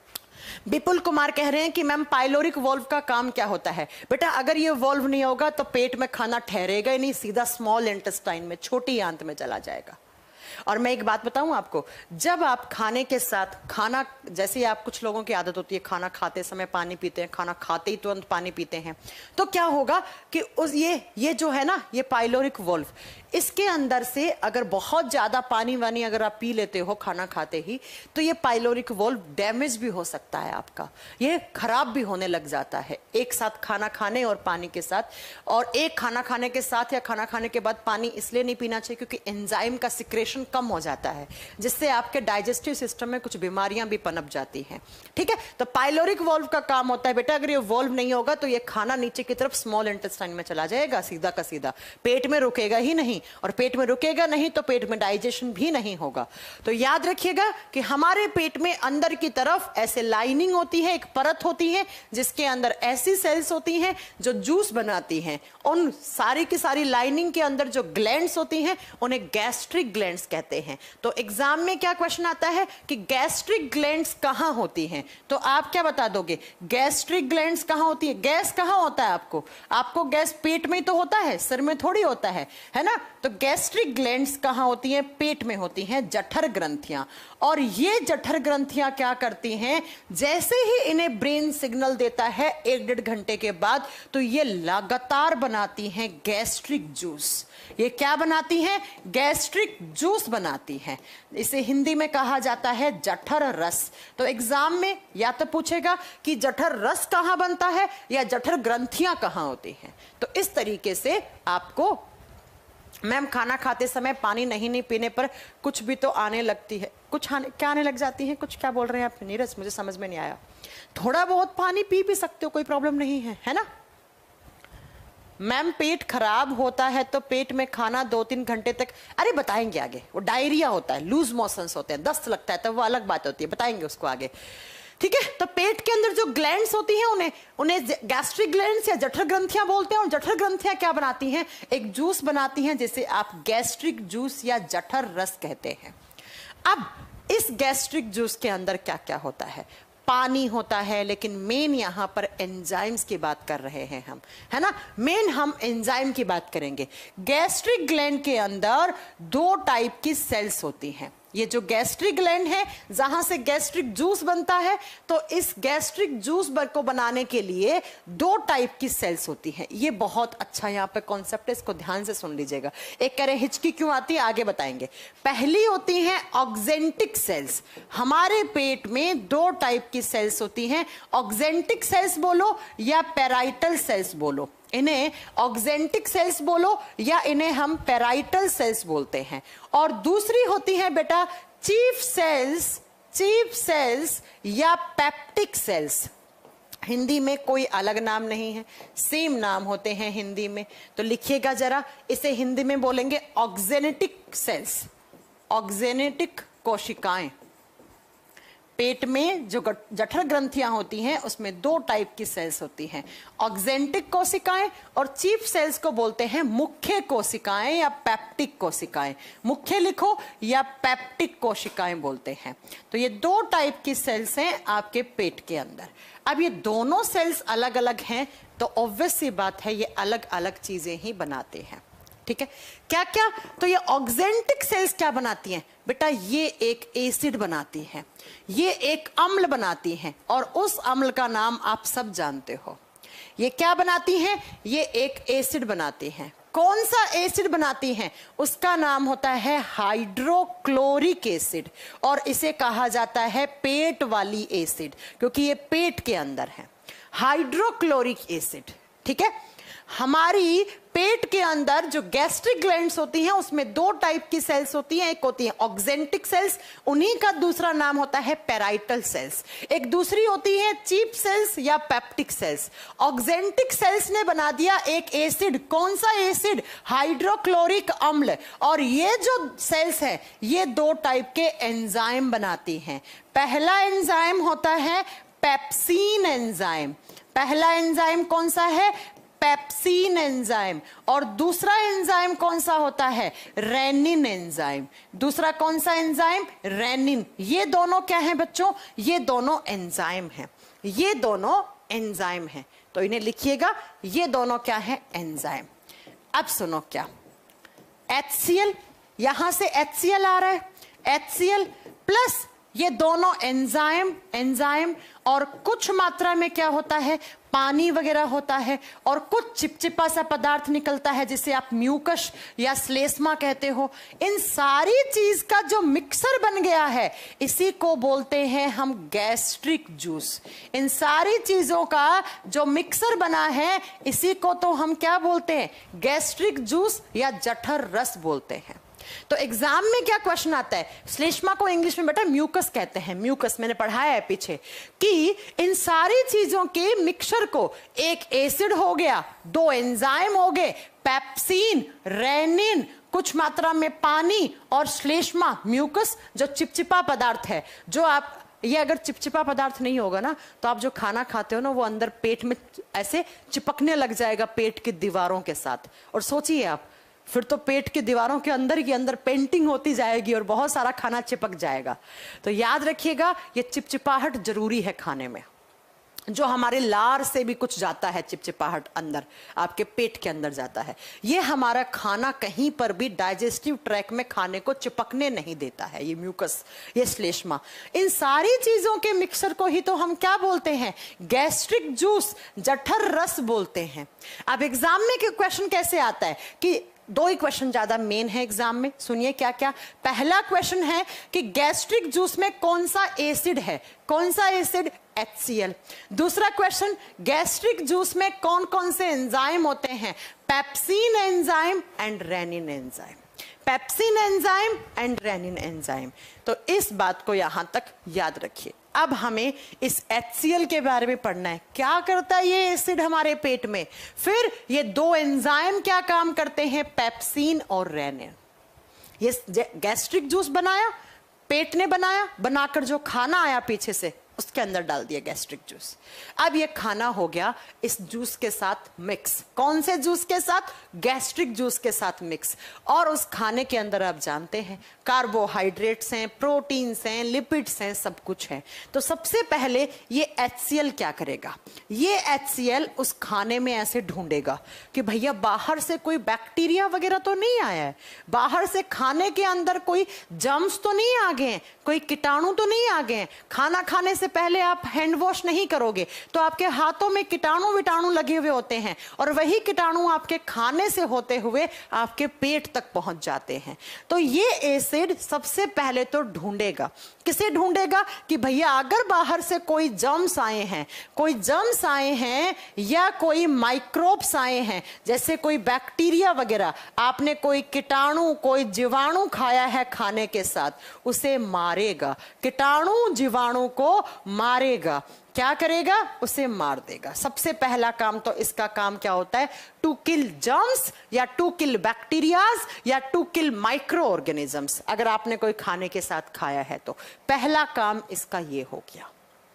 विपुल कुमार कह रहे हैं कि मैम पाइलोरिक वॉल्व का काम क्या होता है? बेटा अगर ये वॉल्व नहीं होगा तो पेट में खाना ठहरेगा ही नहीं, सीधा स्मॉल इंटेस्टाइन में, छोटी आंत में चला जाएगा। और मैं एक बात बताऊं आपको, जब आप खाने के साथ खाना, जैसे आप कुछ लोगों की आदत होती है खाना खाते समय पानी पीते हैं, खाना खाते ही तुरंत पानी पीते हैं, तो क्या होगा कि उस ये जो है ना, ये पाइलोरिक वॉल्व, इसके अंदर से अगर बहुत ज्यादा पानी वानी अगर आप पी लेते हो खाना खाते ही, तो ये पाइलोरिक वॉल्व डैमेज भी हो सकता है आपका, ये खराब भी होने लग जाता है एक साथ खाना खाने और पानी के साथ। और एक खाना खाने के साथ या खाना खाने के बाद पानी इसलिए नहीं पीना चाहिए क्योंकि एंजाइम का सिक्रेशन कम हो जाता है, जिससे आपके डाइजेस्टिव सिस्टम में कुछ बीमारियां भी पनप जाती हैं। ठीक है, तो पाइलोरिक वॉल्व का काम होता है बेटा, अगर ये वॉल्व नहीं होगा तो ये खाना नीचे की तरफ स्मॉल इंटेस्टाइन में चला जाएगा, सीधा का सीधा, पेट में रुकेगा ही नहीं, और पेट में रुकेगा नहीं तो पेट में डाइजेशन भी नहीं होगा। तो याद रखिएगा कि हमारे पेट में अंदर की तरफ ऐसे लाइनिंग होती है, एक परत होती है जिसके अंदर ऐसी सेल्स होती हैं जो जूस बनाती हैं। उन सारी की सारी लाइनिंग के अंदर जो ग्लैंड्स होती हैं उन्हें गैस्ट्रिक ग्लैंड्स कहते हैं। तो एग्जाम में क्या क्वेश्चन आता है कि गैस्ट्रिक ग्लैंड्स कहां होती हैं, तो आप क्या बता दोगे? गैस्ट्रिक ग्लैंड्स कहां होती है? गैस कहां होता है आपको गैस पेट में ही तो होता है, सिर में थोड़ी होता है ना। तो गैस्ट्रिक ग्लैंड्स कहां होती हैं? पेट में होती हैं, जठर ग्रंथियां। और ये जठर ग्रंथियां क्या करती हैं, जैसे ही इन्हें ब्रेन सिग्नल देता है 1-1.5 घंटे के बाद, तो ये लगातार बनाती हैं गैस्ट्रिक जूस। ये क्या बनाती हैं? गैस्ट्रिक जूस बनाती हैं। इसे हिंदी में कहा जाता है जठर रस। तो एग्जाम में या तो पूछेगा कि जठर रस कहां बनता है या जठर ग्रंथियां कहां होती हैं। तो इस तरीके से आपको मैम खाना खाते समय पानी नहीं पीने पर कुछ भी तो आने लगती है, क्या आने लग जाती है, कुछ क्या बोल रहे हैं आप नीरज, मुझे समझ में नहीं आया। थोड़ा बहुत पानी पी भी सकते हो, कोई प्रॉब्लम नहीं है ना। मैम पेट खराब होता है तो पेट में खाना 2-3 घंटे तक, अरे बताएंगे आगे। वो डायरिया होता है, लूज मोशंस होते हैं, दस्त लगता है, तो वो अलग बात होती है, बताएंगे उसको आगे, ठीक है। तो पेट के अंदर जो ग्लैंड्स होती हैं उन्हें गैस्ट्रिक ग्लैंड्स या जठर ग्रंथियां बोलते हैं। और जठर ग्रंथियां क्या बनाती हैं, एक जूस बनाती हैं जिसे आप गैस्ट्रिक जूस या जठर रस कहते हैं। अब इस गैस्ट्रिक जूस के अंदर क्या क्या होता है, पानी होता है, लेकिन मेन यहां पर एंजाइम्स की बात कर रहे हैं हम, है ना। मेन हम एंजाइम की बात करेंगे। गैस्ट्रिक ग्लैंड के अंदर 2 टाइप की सेल्स होती हैं। ये जो गैस्ट्रिक ग्लैंड है जहां से गैस्ट्रिक जूस बनता है, तो इस गैस्ट्रिक जूस को बनाने के लिए 2 टाइप की सेल्स होती हैं। ये बहुत अच्छा यहाँ पे कॉन्सेप्ट है, इसको ध्यान से सुन लीजिएगा। एक कह रहे हिचकी क्यों आती है, आगे बताएंगे। पहली होती है ऑक्जेंटिक सेल्स। हमारे पेट में 2 टाइप की सेल्स होती हैं, ऑक्जेंटिक सेल्स बोलो या पेराइटल सेल्स बोलो। इन्हें ऑक्जेंटिक सेल्स बोलो या इन्हें हम पेराइटल सेल्स बोलते हैं। और दूसरी होती है बेटा चीफ सेल्स या पेप्टिक सेल्स। हिंदी में कोई अलग नाम नहीं है, सेम नाम होते हैं हिंदी में। तो लिखिएगा जरा, इसे हिंदी में बोलेंगे ऑक्जेनेटिक सेल्स, ऑक्जेनेटिक कोशिकाएं। पेट में जो जठर ग्रंथियां होती हैं उसमें 2 टाइप की सेल्स होती हैं, ऑक्जेंटिक कोशिकाएं और चीफ सेल्स को बोलते हैं मुख्य कोशिकाएं या पेप्टिक कोशिकाएं। मुख्य लिखो या पेप्टिक कोशिकाएं बोलते हैं। तो ये 2 टाइप की सेल्स हैं आपके पेट के अंदर। अब ये दोनों सेल्स अलग अलग हैं तो ऑब्वियस सी बात है ये अलग अलग चीजें ही बनाते हैं, ठीक है। क्या क्या, तो ये ऑक्जेंटिक सेल्स क्या बनाती हैं बेटा, ये एक एसिड बनाती हैं, ये एक अम्ल बनाती हैं, और उस अम्ल का नाम आप सब जानते हो। ये क्या बनाती हैं, ये एक एसिड बनाती हैं। कौन सा एसिड बनाती हैं, उसका नाम होता है हाइड्रोक्लोरिक एसिड, और इसे कहा जाता है पेट वाली एसिड, क्योंकि ये पेट के अंदर है। हाइड्रोक्लोरिक एसिड, ठीक है। हमारी पेट के अंदर जो गैस्ट्रिक ग्लैंड्स होती हैं उसमें 2 टाइप की सेल्स होती हैं, एक होती है ऑक्जेंटिक सेल्स, उन्हीं का दूसरा नाम होता है पेराइटल सेल्स। एक दूसरी होती है चीफ सेल्स या पेप्टिक सेल्स। ऑक्जेंटिक सेल्स ने बना दिया एक एसिड, कौन सा एसिड, हाइड्रोक्लोरिक अम्ल, और ये जो सेल्स है ये 2 टाइप के एंजाइम बनाती हैं। पहला एंजाइम होता है पेप्सिन एंजाइम। पहला एंजाइम कौन सा है, पेप्सिन एंजाइम। और दूसरा एंजाइम कौन सा होता है, रेनिन एंजाइम। दूसरा कौन सा एंजाइम, रेनिन। ये दोनों क्या हैं बच्चों, ये दोनों एंजाइम हैं, ये दोनों एंजाइम हैं। तो इन्हें लिखिएगा, ये दोनों क्या है, एंजाइम। अब सुनो क्या, HCl, यहां से HCl आ रहा है, HCl प्लस ये दोनों एंजाइम और कुछ मात्रा में क्या होता है, पानी वगैरह होता है, और कुछ चिपचिपा सा पदार्थ निकलता है जिसे आप म्यूकस या श्लेष्मा कहते हो। इन सारी चीज का जो मिक्सर बन गया है इसी को बोलते हैं हम गैस्ट्रिक जूस। इन सारी चीजों का जो मिक्सर बना है इसी को तो हम क्या बोलते हैं, गैस्ट्रिक जूस या जठर रस बोलते हैं। तो एग्जाम में क्या क्वेश्चन आता है, श्लेष्मा को इंग्लिश में बेटा म्यूकस कहते हैं, म्यूकस मैंने पढ़ाया है पीछे, कि इन सारी चीजों के मिक्सचर को, एक एसिड हो गया, 2 एंजाइम हो गए, पेप्सिन, रेनिन, कुछ मात्रा में पानी, और श्लेष्मा म्यूकस जो चिपचिपा पदार्थ है। जो आप, ये अगर चिपचिपा पदार्थ नहीं होगा ना तो आप जो खाना खाते हो ना वो अंदर पेट में ऐसे चिपकने लग जाएगा पेट की दीवारों के साथ, और सोचिए आप फिर तो पेट की दीवारों के अंदर पेंटिंग होती जाएगी और बहुत सारा खाना चिपक जाएगा। तो याद रखिएगा ये चिपचिपाहट जरूरी है खाने में। जो हमारे लार से भी कुछ जाता है, चिपचिपाहट अंदर आपके पेट के अंदर जाता है, ये हमारा खाना कहीं पर भी डाइजेस्टिव ट्रैक में खाने को चिपकने नहीं देता है। ये म्यूकस, ये श्लेष्मा, इन सारी चीजों के मिक्सर को ही तो हम क्या बोलते हैं, गैस्ट्रिक जूस, जठर रस बोलते हैं। अब एग्जाम में क्वेश्चन कैसे आता है कि दो ही क्वेश्चन ज्यादा मेन है एग्जाम में, सुनिए क्या क्या। पहला क्वेश्चन है कि गैस्ट्रिक जूस में कौन सा एसिड है, कौन सा एसिड, HCl। दूसरा क्वेश्चन, गैस्ट्रिक जूस में कौन कौन से एंजाइम होते हैं, pepsin enzyme and rennin enzyme, pepsin enzyme and rennin enzyme. तो इस बात को यहां तक याद रखिए। अब हमें इस HCl के बारे में पढ़ना है, क्या करता है ये एसिड हमारे पेट में, फिर ये दो एंजाइम क्या काम करते हैं, पेप्सिन और रेनिन। ये गैस्ट्रिक जूस बनाया, पेट ने बनाया, बनाकर जो खाना आया पीछे से उसके अंदर डाल दिया गैस्ट्रिक जूस। अब ये खाना हो गया इस जूस के साथ मिक्स, कौन से जूस के साथ, गैस्ट्रिक जूस के साथ मिक्स। और उस खाने के अंदर आप जानते हैं कार्बोहाइड्रेट्स हैं, प्रोटीन्स हैं, लिपिड्स हैं, सब कुछ है। तो सबसे पहले ये HCl क्या करेगा, ये HCl उस खाने में ऐसे ढूंढेगा कि भैया बाहर से कोई बैक्टीरिया वगैरह तो नहीं आया है, बाहर से खाने के अंदर कोई जर्म्स तो नहीं आ गए हैं, कोई कीटाणु तो नहीं आ गए हैं। खाना खाने से पहले आप हैंड वॉश नहीं करोगे तो आपके हाथों में कीटाणु विटाणु लगे हुए होते हैं, और वही कीटाणु आपके खाने से होते हुए आपके पेट तक पहुंच जाते हैं। तो ये एसिड सबसे पहले तो ढूंढेगा, किसे ढूंढेगा कि भैया अगर बाहर से कोई जर्म्स आए हैं, कोई जर्म्स आए हैं या कोई माइक्रोब्स आए हैं, जैसे कोई बैक्टीरिया वगैरह, आपने कोई कीटाणु कोई जीवाणु खाया है खाने के साथ, उसे मारेगा, कीटाणु जीवाणु को मारेगा। क्या करेगा, उसे मार देगा। सबसे पहला काम तो इसका काम क्या होता है, टू किल जर्म्स या टू किल बैक्टीरियाज या टू किल माइक्रो ऑर्गेनिजम्स। अगर आपने कोई खाने के साथ खाया है तो पहला काम इसका ये हो गया।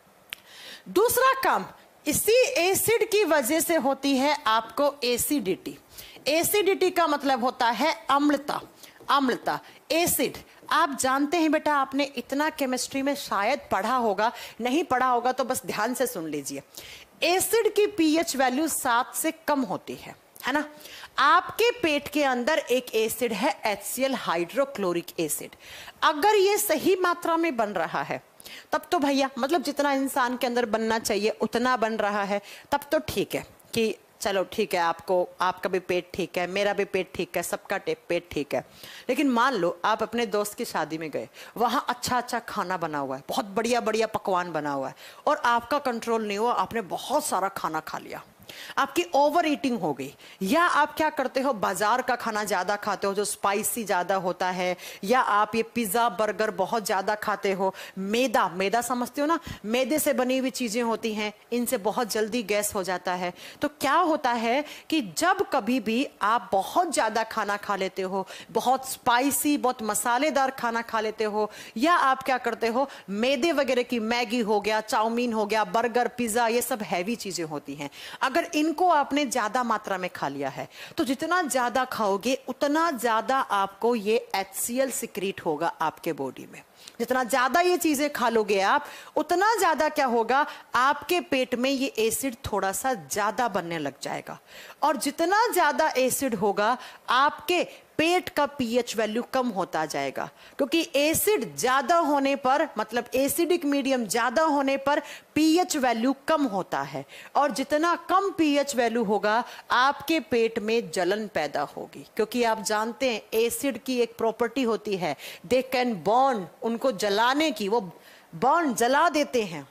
दूसरा काम, इसी एसिड की वजह से होती है आपको एसिडिटी। एसिडिटी का मतलब होता है अम्लता, अम्लता, एसिड। आप जानते हैं बेटा, आपने इतना केमिस्ट्री में शायद पढ़ा होगा, नहीं पढ़ा होगा तो बस ध्यान से सुन लीजिए। एसिड की पीएच वैल्यू 7 से कम होती है ना। आपके पेट के अंदर एक एसिड है HCl, हाइड्रोक्लोरिक एसिड। अगर ये सही मात्रा में बन रहा है तब तो भैया मतलब जितना इंसान के अंदर बनना चाहिए उतना बन रहा है, तब तो ठीक है कि चलो ठीक है, आपका भी पेट ठीक है, मेरा भी पेट ठीक है, सबका पेट ठीक है। लेकिन मान लो आप अपने दोस्त की शादी में गए, वहां अच्छा अच्छा खाना बना हुआ है, बहुत बढ़िया बढ़िया पकवान बना हुआ है, और आपका कंट्रोल नहीं हुआ, आपने बहुत सारा खाना खा लिया, आपकी ओवर ईटिंग हो गई। या आप क्या करते हो, बाजार का खाना ज्यादा खाते हो जो स्पाइसी ज्यादा होता है, या आप ये पिज्जा बर्गर बहुत ज्यादा खाते हो। मैदा, मैदा समझते हो ना, मैदे से बनी हुई चीजें होती हैं, इनसे बहुत जल्दी गैस हो जाता है। तो क्या होता है कि जब कभी भी आप बहुत ज्यादा खाना खा लेते हो, बहुत स्पाइसी बहुत मसालेदार खाना खा लेते हो, या आप क्या करते हो, मैदे वगैरह की मैगी हो गया, चाउमीन हो गया, बर्गर पिज्जा, ये सब हैवी चीजें होती हैं, अगर इनको आपने ज्यादा मात्रा में खा लिया है तो जितना ज्यादा खाओगे उतना ज्यादा आपको ये HCl सिक्रीट होगा आपके बॉडी में। जितना ज्यादा ये चीजें खा लोगे आप, उतना ज्यादा क्या होगा, आपके पेट में ये एसिड थोड़ा सा ज्यादा बनने लग जाएगा। और जितना ज्यादा एसिड होगा आपके पेट का पीएच वैल्यू कम होता जाएगा, क्योंकि एसिड ज्यादा होने पर मतलब एसिडिक मीडियम ज्यादा होने पर पीएच वैल्यू कम होता है, और जितना कम पीएच वैल्यू होगा आपके पेट में जलन पैदा होगी। क्योंकि आप जानते हैं एसिड की एक प्रॉपर्टी होती है, दे कैन बर्न, उनको जलाने की, वो बर्न जला देते हैं,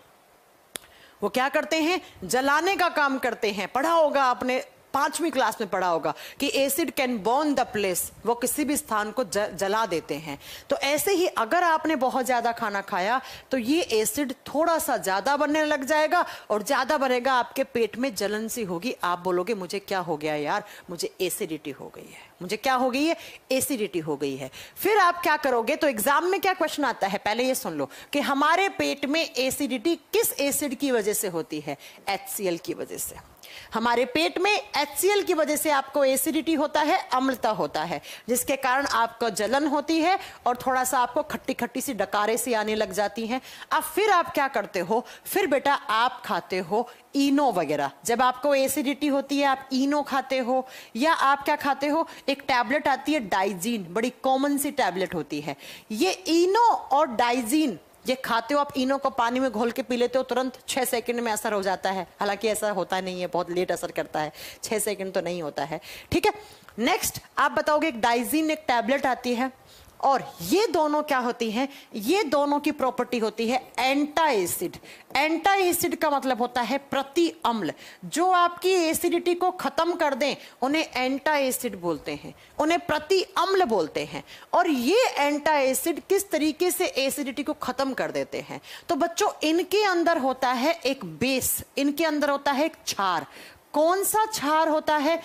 वो क्या करते हैं, जलाने का काम करते हैं। पढ़ा होगा आपने, 5वीं क्लास में पढ़ा होगा कि acid can burn the place, वो किसी भी स्थान को जला देते हैं। तो ऐसे ही अगर आपने बहुत ज्यादा खाना खाया तो ये एसिड थोड़ा सा ज्यादा बनने लग जाएगा, और ज्यादा बनेगा, आपके पेट में जलन सी होगी। आप बोलोगे मुझे क्या हो गया यार, मुझे एसिडिटी हो गई है, मुझे क्या हो गई है, एसिडिटी हो गई है। फिर आप क्या करोगे, तो एग्जाम में क्या क्वेश्चन आता है, पहले ये सुन लो कि हमारे पेट में एसिडिटी किस एसिड की वजह से होती है, HCl की वजह से। हमारे पेट में HCl की वजह से आपको एसिडिटी होता है, अम्लता होता है, जिसके कारण आपको जलन होती है और थोड़ा सा आपको खट्टी खट्टी सी डकारे सी आने लग जाती हैं। अब फिर आप क्या करते हो, फिर बेटा आप खाते हो इनो वगैरह। जब आपको एसिडिटी होती है आप इनो खाते हो, या आप क्या खाते हो, एक टैबलेट आती है डाइजीन, बड़ी कॉमन सी टैबलेट होती है। ये इनो और डाइजीन ये खाते हो आप, इनो को पानी में घोल के पी लेते हो, तुरंत 6 सेकंड में असर हो जाता है। हालांकि ऐसा होता नहीं है, बहुत लेट असर करता है, 6 सेकंड तो नहीं होता है। ठीक है, नेक्स्ट आप बताओगे एक डाइजीन एक टैबलेट आती है, और ये दोनों क्या होती हैं, ये दोनों की प्रॉपर्टी होती है एंटा एसिड। एंटा एसिड का मतलब होता है प्रति अम्ल, जो आपकी एसिडिटी को खत्म कर दें उन्हें एंटा एसिड बोलते हैं, उन्हें प्रति अम्ल बोलते हैं। और ये एंटा एसिड किस तरीके से एसिडिटी को खत्म कर देते हैं, तो बच्चों इनके अंदर होता है एक बेस, इनके अंदर होता है एक क्षार। कौन सा क्षार होता है,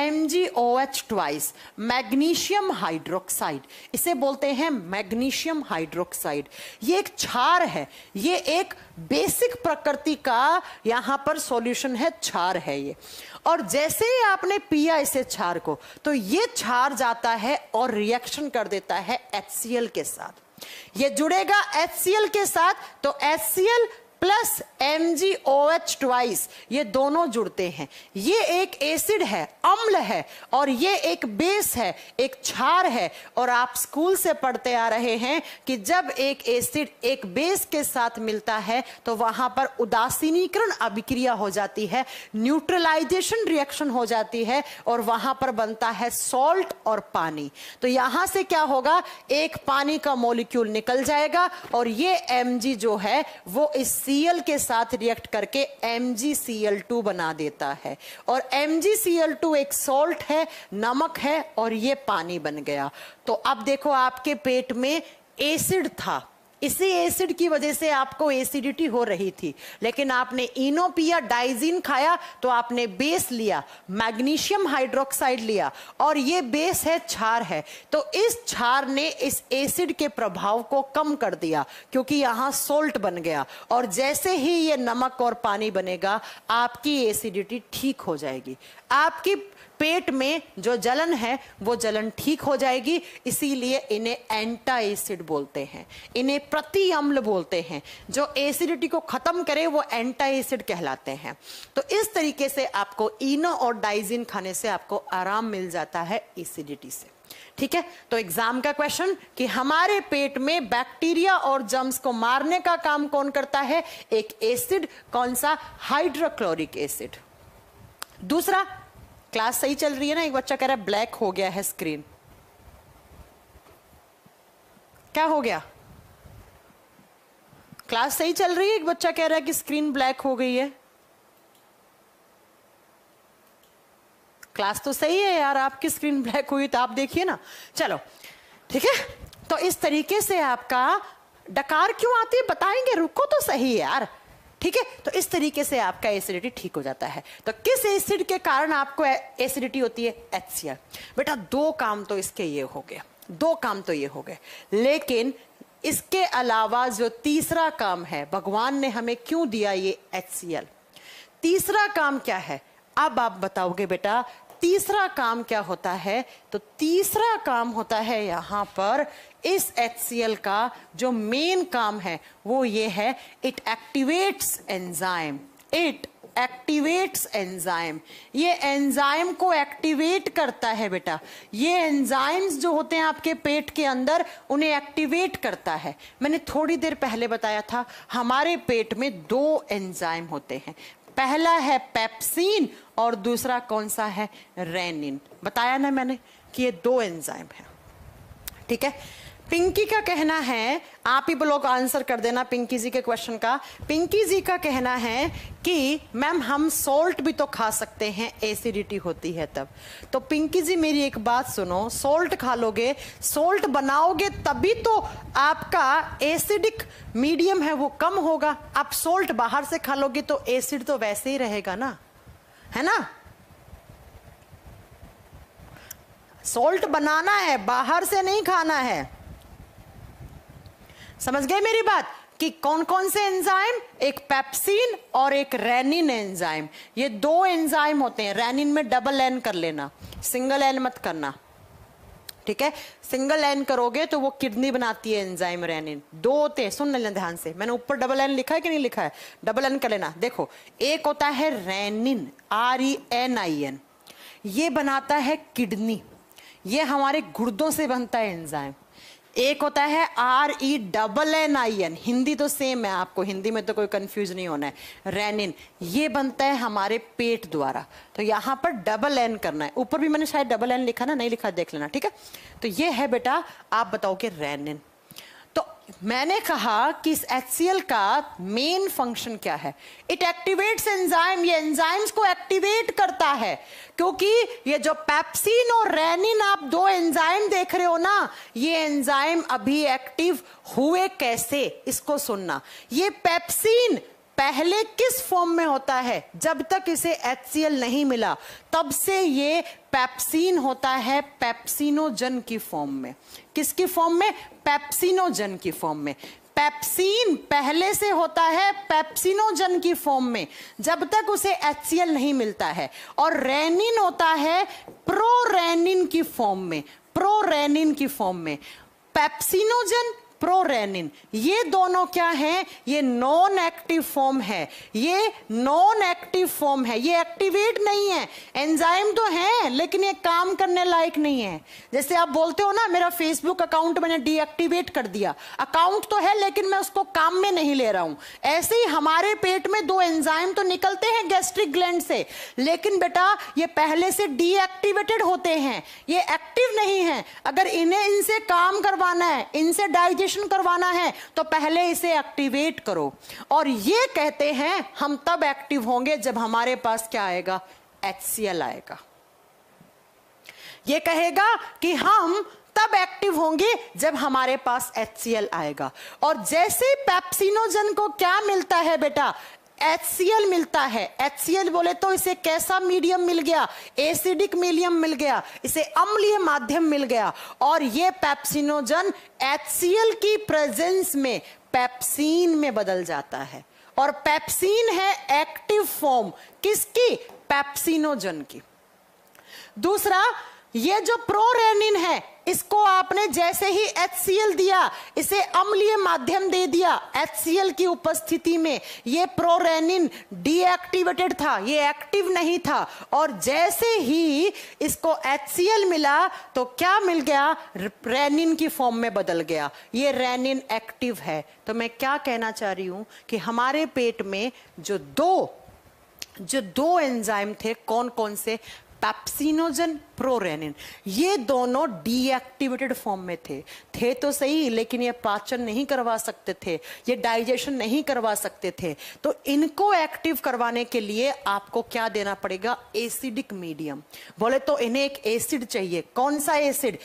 MgOH ट्वाइस, मैग्नीशियम हाइड्रोक्साइड, इसे बोलते हैं मैग्नीशियम हाइड्रोक्साइड। ये एक क्षार है, ये एक बेसिक प्रकृति का यहां पर सॉल्यूशन है, क्षार है ये। और जैसे ही आपने पिया इसे क्षार को, तो ये क्षार जाता है और रिएक्शन कर देता है HCl के साथ। ये जुड़ेगा HCl के साथ, तो HCl प्लस MgOH ट्वाइस, ये दोनों जुड़ते हैं। ये एक एसिड है, अम्ल है, और ये एक बेस है, एक क्षार है। और आप स्कूल से पढ़ते आ रहे हैं कि जब एक एसिड एक बेस के साथ मिलता है तो वहां पर उदासीनीकरण अभिक्रिया हो जाती है, न्यूट्रलाइजेशन रिएक्शन हो जाती है, और वहां पर बनता है सॉल्ट और पानी। तो यहां से क्या होगा, एक पानी का मॉलिक्यूल निकल जाएगा, और ये Mg जो है वो इस Cl के साथ रिएक्ट करके MgCl2 बना देता है। और MgCl2 एक सॉल्ट है, नमक है, और ये पानी बन गया। तो अब देखो आपके पेट में एसिड था, इसी एसिड की वजह से आपको एसिडिटी हो रही थी, लेकिन आपने इनो पिया, डाइजीन खाया, तो आपने बेस लिया, मैग्नीशियम हाइड्रोक्साइड लिया, और ये बेस है, क्षार है। तो इस क्षार ने इस एसिड के प्रभाव को कम कर दिया, क्योंकि यहां सोल्ट बन गया। और जैसे ही ये नमक और पानी बनेगा, आपकी एसिडिटी ठीक हो जाएगी, आपकी पेट में जो जलन है वो जलन ठीक हो जाएगी। इसीलिए इन्हें एंटा एसिड बोलते हैं, इन्हें प्रति अम्ल बोलते हैं। जो एसिडिटी को खत्म करे वो एंटा एसिड कहलाते हैं। तो इस तरीके से आपको इनो और डाइजीन खाने से आपको आराम मिल जाता है एसिडिटी से। ठीक है, तो एग्जाम का क्वेश्चन कि हमारे पेट में बैक्टीरिया और जर्म्स को मारने का काम कौन करता है, एक एसिड, कौन सा, हाइड्रोक्लोरिक एसिड। दूसरा, क्लास सही चल रही है ना, एक बच्चा कह रहा है ब्लैक हो गया है स्क्रीन, क्या हो गया, क्लास सही चल रही है, एक बच्चा कह रहा है कि स्क्रीन ब्लैक हो गई है। क्लास तो सही है यार, आपकी स्क्रीन ब्लैक हुई तो आप देखिए ना। चलो ठीक है, तो इस तरीके से आपका डकार क्यों आती है बताएंगे, रुको तो सही यार। ठीक है, तो इस तरीके से आपका एसिडिटी ठीक हो जाता है। तो किस एसिड के कारण आपको एसिडिटी होती है, HCl। बेटा दो काम तो इसके ये हो गए, दो काम तो ये हो गए, लेकिन इसके अलावा जो तीसरा काम है, भगवान ने हमें क्यों दिया ये HCl, तीसरा काम क्या है, अब आप बताओगे बेटा तीसरा काम क्या होता है। तो तीसरा काम होता है यहां पर इस HCl का जो मेन काम है वो ये है, it activates enzyme, it activates enzyme, ये एंजाइम को एक्टिवेट करता है बेटा। ये एंजाइम्स जो होते हैं आपके पेट के अंदर, उन्हें एक्टिवेट करता है। मैंने थोड़ी देर पहले बताया था हमारे पेट में दो एंजाइम होते हैं, पहला है पेप्सिन और दूसरा कौन सा है, रेनिन। बताया ना मैंने कि ये दो एंजाइम है। ठीक है, पिंकी का कहना है, आप ही लोग आंसर कर देना पिंकी जी के क्वेश्चन का। पिंकी जी का कहना है कि मैम हम सॉल्ट भी तो खा सकते हैं, एसिडिटी होती है तब। तो पिंकी जी मेरी एक बात सुनो, सॉल्ट खा लोगे, सॉल्ट बनाओगे तभी तो आपका एसिडिक मीडियम है वो कम होगा। आप सॉल्ट बाहर से खा लोगे तो एसिड तो वैसे ही रहेगा ना, है ना। सॉल्ट बनाना है, बाहर से नहीं खाना है। समझ गए मेरी बात कि कौन कौन से एंजाइम, एक पेप्सिन और एक रेनिन एंजाइम। ये दो एंजाइम होते हैं, रेनिन में डबल एन कर लेना, सिंगल एन मत करना। ठीक है, सिंगल एन करोगे तो वो किडनी बनाती है एंजाइम रेनिन। दो होते हैं, सुन लेना ध्यान से, मैंने ऊपर डबल एन लिखा है कि नहीं लिखा है, डबल एन कर लेना। देखो एक होता है रेनिन, RENIN, ये बनाता है किडनी, ये हमारे गुर्दों से बनता है एंजाइम। एक होता है RENNIN, हिंदी तो सेम है, आपको हिंदी में तो कोई कंफ्यूज नहीं होना है, रेनिन। ये बनता है हमारे पेट द्वारा, तो यहां पर डबल एन करना है। ऊपर भी मैंने शायद डबल एन लिखा ना, नहीं लिखा देख लेना, ठीक है। तो ये है बेटा, आप बताओ कि रेनिन। तो मैंने कहा कि इस HCl का मेन फंक्शन क्या है? इट एक्टिवेट्स एंजाइम, ये एंजाइम्स को एक्टिवेट करता है, क्योंकि ये जो पेप्सिन और रेनिन आप दो एंजाइम देख रहे हो ना, ये एंजाइम अभी एक्टिव हुए कैसे, इसको सुनना। ये पेप्सिन पहले किस फॉर्म में होता है? जब तक इसे HCl नहीं मिला तब से ये पेप्सिन होता है पेप्सिनोजन की फॉर्म में। किसकी फॉर्म में? पेप्सिनोजन की फॉर्म में। पेप्सिन पहले से होता है पेप्सिनोजन की फॉर्म में जब तक उसे HCl नहीं मिलता है, और रेनिन होता है प्रोरेनिन की फॉर्म में, प्रोरेनिन की फॉर्म में। पेप्सिनोजन, प्रोरेनिन, ये दोनों क्या हैं? ये नॉन एक्टिव फॉर्म है, ये नॉन एक्टिव फॉर्म है, ये एक्टिवेट नहीं है। एंजाइम तो है लेकिन ये काम करने लायक नहीं है। जैसे आप बोलते हो ना, मेरा फेसबुक अकाउंट मैंने डीएक्टिवेट कर दिया, अकाउंट तो है लेकिन मैं उसको काम में नहीं ले रहा हूं। ऐसे ही हमारे पेट में दो एंजाइम तो निकलते हैं गैस्ट्रिक ग्लैंड से, लेकिन बेटा ये पहले से डीएक्टिवेटेड होते हैं, ये एक्टिव नहीं है। अगर इन्हें इनसे काम करवाना है, इनसे डाइजेशन करवाना है, तो पहले इसे एक्टिवेट करो। और ये कहते हैं हम तब एक्टिव होंगे जब हमारे पास क्या आएगा? HCl आएगा। ये कहेगा कि हम तब एक्टिव होंगे जब हमारे पास HCl आएगा। और जैसे पेप्सिनोजन को क्या मिलता है बेटा? HCl मिलता है। HCl बोले तो इसे कैसा मीडियम मिल गया? एसिडिक मीडियम मिल गया, इसे अम्लीय माध्यम मिल गया। और ये पेप्सिनोजन HCl की प्रेजेंस में पेप्सिन में बदल जाता है, और पेप्सिन है एक्टिव फॉर्म किसकी? पेप्सिनोजन की। दूसरा, ये जो प्रोरेनिन है, इसको आपने जैसे ही HCl दिया, इसे अम्लीय माध्यम दे दिया, HCl की उपस्थिति में ये प्रोरेनिन डीएक्टिवेटेड था, ये एक्टिव नहीं था। और जैसे ही इसको HCl मिला तो क्या मिल गया? रेनिन की फॉर्म में बदल गया। ये रेनिन एक्टिव है। तो मैं क्या कहना चाह रही हूं कि हमारे पेट में जो दो एंजाइम थे, कौन कौन से? पेप्सिनोजन, प्रोरेनिन, ये दोनों डीएक्टिवेटेड फॉर्म में थे तो सही, लेकिन ये पाचन नहीं करवा सकते थे, ये डाइजेशन नहीं करवा सकते थे। तो इनको एक्टिव करवाने के लिए आपको क्या देना पड़ेगा? Acidic medium. बोले तो इन्हें एक एसिड चाहिए। कौन सा एसिड?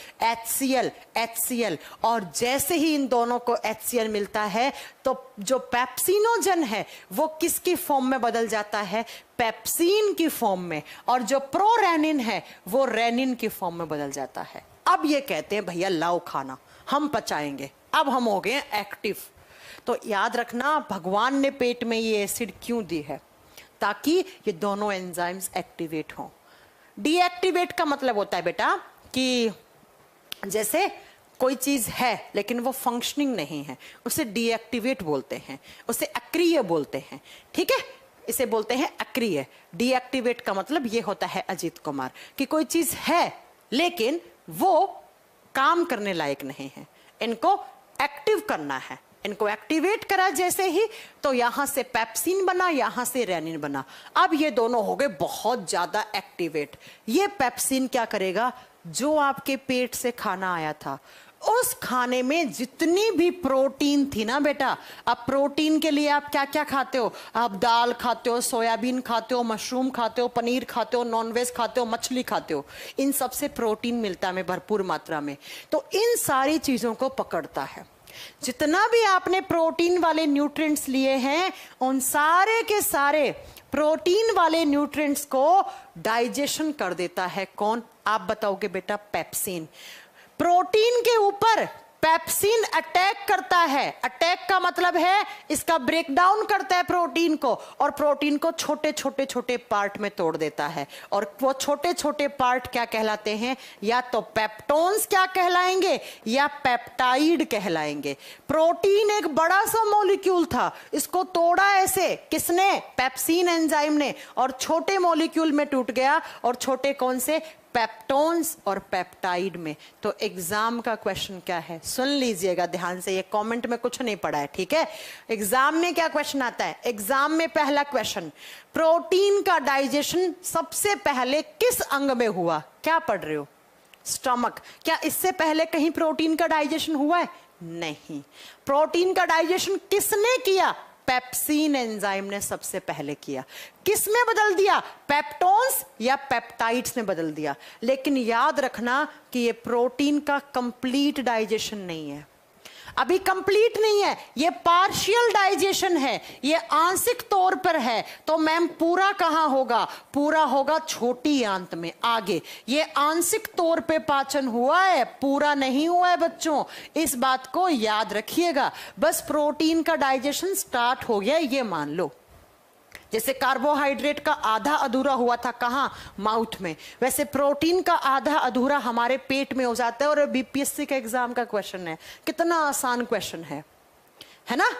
HCl। और जैसे ही इन दोनों को HCl मिलता है तो जो पेप्सिनोजन है वो किसकी फॉर्म में बदल जाता है? पेप्सिन की फॉर्म में। और जो प्रोरेनिन है वो रेनिन की फॉर्म में बदल जाता है। अब ये कहते हैं भैया लाओ खाना, हम पचाएंगे, अब हम हो गए एक्टिव। तो याद रखना, भगवान ने पेट में ये एसिड क्यों दी है? ताकि ये दोनों एंजाइम्स एक्टिवेट हों। डीएक्टिवेट का मतलब होता है बेटा कि जैसे कोई चीज है लेकिन वो फंक्शनिंग नहीं है, उसे डीएक्टिवेट बोलते हैं, उसे अक्रिय बोलते हैं, ठीक है, इसे बोलते हैं अक्रिय। डीएक्टिवेट का मतलब ये होता है अजीत कुमार कि कोई चीज है लेकिन वो काम करने लायक नहीं है, इनको एक्टिव करना है। इनको एक्टिवेट करा जैसे ही तो यहां से पेप्सिन बना, यहां से रेनिन बना। अब ये दोनों हो गए बहुत ज्यादा एक्टिवेट। ये पेप्सिन क्या करेगा? जो आपके पेट से खाना आया था उस खाने में जितनी भी प्रोटीन थी ना बेटा, अब प्रोटीन के लिए आप क्या क्या खाते हो? आप दाल खाते हो, सोयाबीन खाते हो, मशरूम खाते हो, पनीर खाते हो, नॉनवेज खाते हो, मछली खाते हो, इन सबसे प्रोटीन मिलता है हमें भरपूर मात्रा में। तो इन सारी चीजों को पकड़ता है। जितना भी आपने प्रोटीन वाले न्यूट्रिएंट्स लिए हैं, उन सारे के सारे प्रोटीन वाले न्यूट्रिएंट्स को डाइजेशन कर देता है। कौन? आप बताओगे बेटा? पेप्सिन। प्रोटीन के ऊपर पेप्सिन अटैक करता है। अटैक का मतलब है इसका ब्रेकडाउन करता है प्रोटीन को, और प्रोटीन को छोटे छोटे छोटे पार्ट में तोड़ देता है। और वो छोटे छोटे पार्ट क्या कहलाते हैं? या तो पेप्टोन्स क्या कहलाएंगे या पेप्टाइड कहलाएंगे। प्रोटीन एक बड़ा सा मॉलिक्यूल था, इसको तोड़ा ऐसे किसने? पेप्सिन एंजाइम ने, और छोटे मॉलिक्यूल में टूट गया। और छोटे कौन से? पेप्टोन्स और पेप्टाइड में। तो एग्जाम का क्वेश्चन क्या है, सुन लीजिएगा ध्यान से, ये कमेंट में कुछ नहीं पड़ा है, ठीक है। एग्जाम में क्या क्वेश्चन आता है, एग्जाम में पहला क्वेश्चन, प्रोटीन का डाइजेशन सबसे पहले किस अंग में हुआ? क्या पढ़ रहे हो? स्टमक। क्या इससे पहले कहीं प्रोटीन का डाइजेशन हुआ है? नहीं। प्रोटीन का डाइजेशन किसने किया? पेप्सिन एंजाइम ने सबसे पहले किया। किसमें बदल दिया? पेप्टोन्स या पेप्टाइड्स ने बदल दिया। लेकिन याद रखना कि ये प्रोटीन का कंप्लीट डाइजेशन नहीं है, अभी कंप्लीट नहीं है, ये पार्शियल डाइजेशन है, ये आंशिक तौर पर है। तो मैम पूरा कहां होगा? पूरा होगा छोटी आंत में आगे। ये आंशिक तौर पे पाचन हुआ है, पूरा नहीं हुआ है बच्चों, इस बात को याद रखिएगा। बस प्रोटीन का डाइजेशन स्टार्ट हो गया ये मान लो। जैसे कार्बोहाइड्रेट का आधा अधूरा हुआ था कहां? माउथ में, वैसे प्रोटीन का आधा अधूरा हमारे पेट में हो जाता है। और बीपीएससी का एग्जाम का क्वेश्चन है, कितना आसान क्वेश्चन है ना।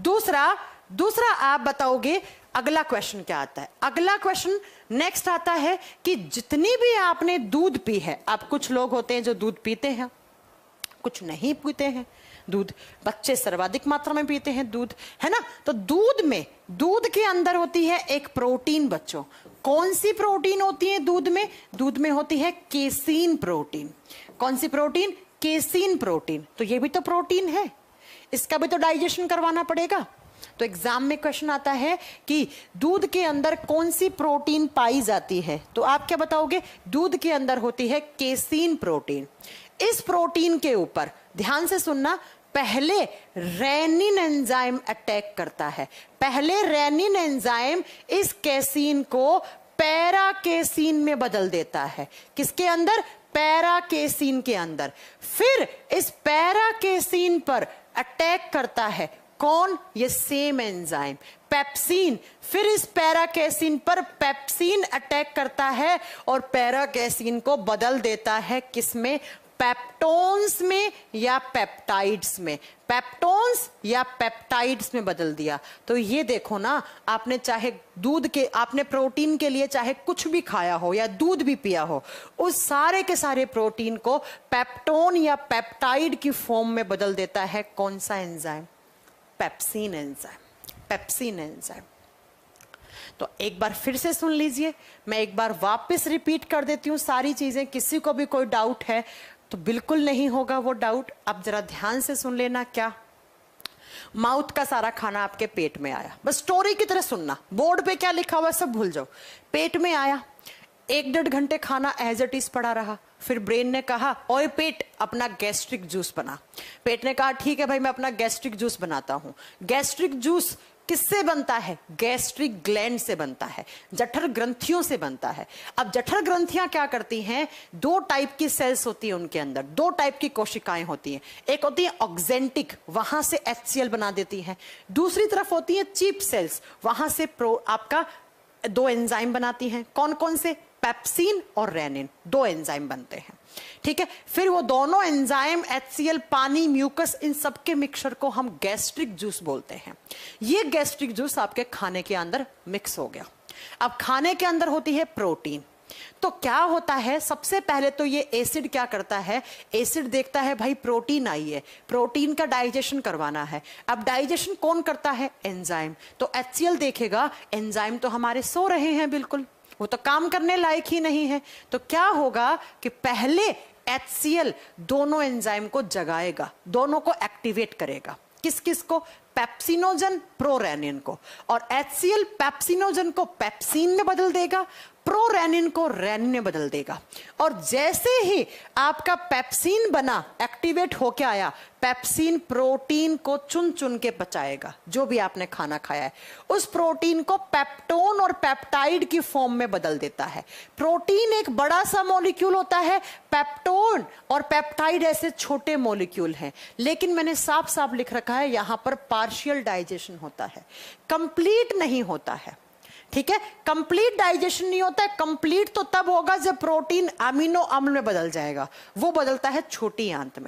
दूसरा आप बताओगे अगला क्वेश्चन क्या आता है। अगला क्वेश्चन नेक्स्ट आता है कि जितनी भी आपने दूध पी है, आप कुछ लोग होते हैं जो दूध पीते हैं, कुछ नहीं पीते हैं दूध, बच्चे सर्वाधिक मात्रा में पीते हैं दूध, है ना। तो दूध के अंदर होती है एक प्रोटीन बच्चों। कौन सी प्रोटीन होती है दूध में? दूध में होती है केसीन प्रोटीन। कौन सी प्रोटीन? Casein protein. तो ये भी तो प्रोटीन है, इसका भी तो डाइजेशन करवाना पड़ेगा। तो एग्जाम में क्वेश्चन आता है कि दूध के अंदर कौन सी प्रोटीन पाई जाती है? तो आप क्या बताओगे? दूध के अंदर होती है केसीन प्रोटीन। इस प्रोटीन के ऊपर ध्यान से सुनना, पहले रेनिन एंजाइम अटैक करता है। पहले रेनिन एंजाइम इस केसीन को पैरा केसीन में बदल देता है। किसके अंदर? पैरा केसीन के अंदर। फिर इस पैरा केसीन पर अटैक करता है कौन? ये सेम एंजाइम पेप्सिन। फिर इस पैरा केसीन पर पेप्सिन अटैक करता है और पैरा केसीन को बदल देता है किसमें? पेप्टोन्स में या पेप्टाइड्स में। पेप्टोन्स या पेप्टाइड्स में बदल दिया। तो ये देखो ना, आपने चाहे आपने प्रोटीन के लिए चाहे कुछ भी खाया हो या दूध भी पिया हो, उस सारे के सारे प्रोटीन को पेप्टोन या पेप्टाइड की फॉर्म में बदल देता है कौन सा enzyme? Pepsin enzyme. Pepsin enzyme. तो एक बार फिर से सुन लीजिए, मैं एक बार वापस रिपीट कर देती हूं सारी चीजें। किसी को भी कोई डाउट है तो बिल्कुल नहीं होगा वो डाउट। अब जरा ध्यान से सुन लेना। क्या? माउथ का सारा खाना आपके पेट में आया, बस स्टोरी की तरह सुनना, बोर्ड पे क्या लिखा हुआ सब भूल जाओ। पेट में आया, 1-1.5 घंटे खाना एज इट इज पड़ा रहा। फिर ब्रेन ने कहा ओए पेट, अपना गैस्ट्रिक जूस बना। पेट ने कहा ठीक है भाई, मैं अपना गैस्ट्रिक जूस बनाता हूं। गैस्ट्रिक जूस किससे बनता है? गैस्ट्रिक ग्लैंड से बनता है, जठर ग्रंथियों से बनता है। अब जठर ग्रंथियां क्या करती हैं? 2 टाइप की सेल्स होती है उनके अंदर, 2 टाइप की कोशिकाएं होती हैं। एक होती है ऑक्जेंटिक, वहां से HCl बना देती हैं। दूसरी तरफ होती है चीप सेल्स, वहां से आपका 2 एंजाइम बनाती हैं। कौन कौन से? पेप्सिन और रेनिन, 2 एंजाइम बनते हैं, ठीक है। फिर वो दोनों एंजाइम, HCl, पानी, म्यूकस, इन सब के मिक्सचर को हम गैस्ट्रिक जूस बोलते हैं। ये गैस्ट्रिक जूस आपके खाने के अंदर मिक्स हो गया। अब खाने के अंदर होती है प्रोटीन। तो क्या होता है? सबसे पहले तो ये एसिड क्या करता है? एसिड देखता है भाई प्रोटीन आई है, प्रोटीन का डाइजेशन करवाना है। अब डाइजेशन कौन करता है? एंजाइम। तो HCl देखेगा एंजाइम तो हमारे सो रहे हैं, बिल्कुल वो तो काम करने लायक ही नहीं है। तो क्या होगा कि पहले HCl दोनों एंजाइम को जगाएगा, दोनों को एक्टिवेट करेगा। किस किस को? पेप्सिनोजन, प्रोरेनिन को। और HCl पेप्सिनोजन को पेप्सिन में बदल देगा, प्रोरेनिन को रेनिन में बदल देगा। और जैसे ही आपका पेप्सिन बना, एक्टिवेट होके आया, पेप्सिन प्रोटीन को चुन चुन के पचाएगा, जो भी आपने खाना खाया है उस प्रोटीन को पेप्टोन और पेप्टाइड की फॉर्म में बदल देता है। प्रोटीन एक बड़ा सा मॉलिक्यूल होता है, पेप्टोन और पेप्टाइड ऐसे छोटे मॉलिक्यूल हैं। लेकिन मैंने साफ साफ लिख रखा है यहां पर पार्शियल डाइजेशन होता है, कंप्लीट नहीं होता है, ठीक है। कंप्लीट डाइजेशन नहीं होता है। कंप्लीट तो तब होगा जब प्रोटीन अमीनो अम्ल में बदल जाएगा, वो बदलता है छोटी आंत में।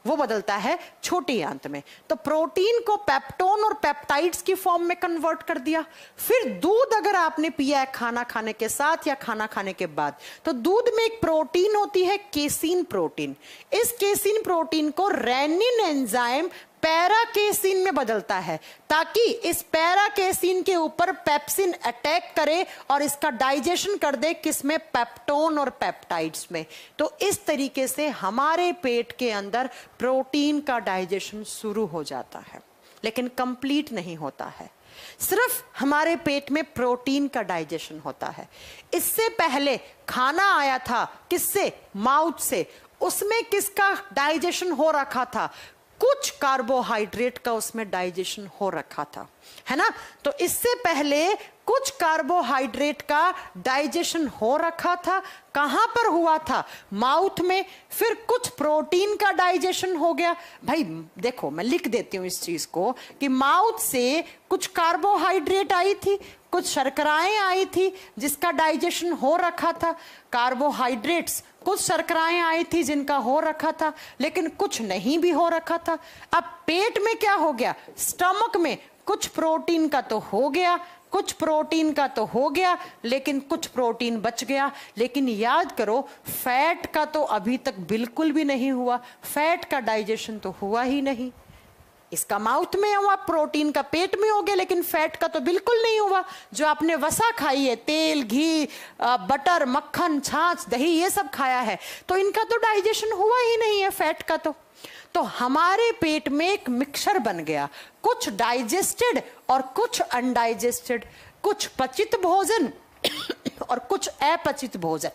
वो बदलता है छोटी आंत में। तो प्रोटीन को पेप्टोन और पेप्टाइड्स की फॉर्म में कन्वर्ट कर दिया। फिर दूध अगर आपने पिया है खाना खाने के साथ या खाना खाने के बाद, तो दूध में एक प्रोटीन होती है केसीन प्रोटीन। इस केसीन प्रोटीन को रेनिन एंजाइम पैराकेसिन में बदलता है, ताकि इस पैराकेसिन के ऊपर पेप्सिन अटैक करे और इसका डाइजेशन कर दे, किसमें? पेप्टोन और पेप्टाइड्स में। तो इस तरीके से हमारे पेट के अंदर प्रोटीन का डाइजेशन शुरू हो जाता है, लेकिन कंप्लीट नहीं होता है। सिर्फ हमारे पेट में प्रोटीन का डाइजेशन होता है। इससे पहले खाना आया था किससे? माउथ से। उसमें किसका डाइजेशन हो रखा था? कुछ कार्बोहाइड्रेट का उसमें डाइजेशन हो रखा था, है ना। तो इससे पहले कुछ कार्बोहाइड्रेट का डाइजेशन हो रखा था। कहां पर हुआ था? माउथ में। फिर कुछ प्रोटीन का डाइजेशन हो गया। भाई देखो, मैं लिख देती हूं इस चीज को कि माउथ से कुछ कार्बोहाइड्रेट आई थी, कुछ शर्कराएं आई थी जिसका डाइजेशन हो रखा था। कार्बोहाइड्रेट्स, कुछ शर्कराएं आई थी जिनका हो रखा था, लेकिन कुछ नहीं भी हो रखा था। अब पेट में क्या हो गया? स्टमक में कुछ प्रोटीन का तो हो गया, कुछ प्रोटीन का तो हो गया, लेकिन कुछ प्रोटीन बच गया। लेकिन याद करो, फैट का तो अभी तक बिल्कुल भी नहीं हुआ। फैट का डाइजेशन तो हुआ ही नहीं। इसका माउथ में हुआ, प्रोटीन का पेट में हो गया, लेकिन फैट का तो बिल्कुल नहीं हुआ। जो आपने वसा खाई है, तेल, घी, बटर, मक्खन, छाछ, दही, ये सब खाया है, तो इनका तो डाइजेशन हुआ ही नहीं है, फैट का तो हमारे पेट में एक मिक्सचर बन गया, कुछ डाइजेस्टेड और कुछ अनडाइजेस्टेड, कुछ पचित भोजन और कुछ अपचित भोजन।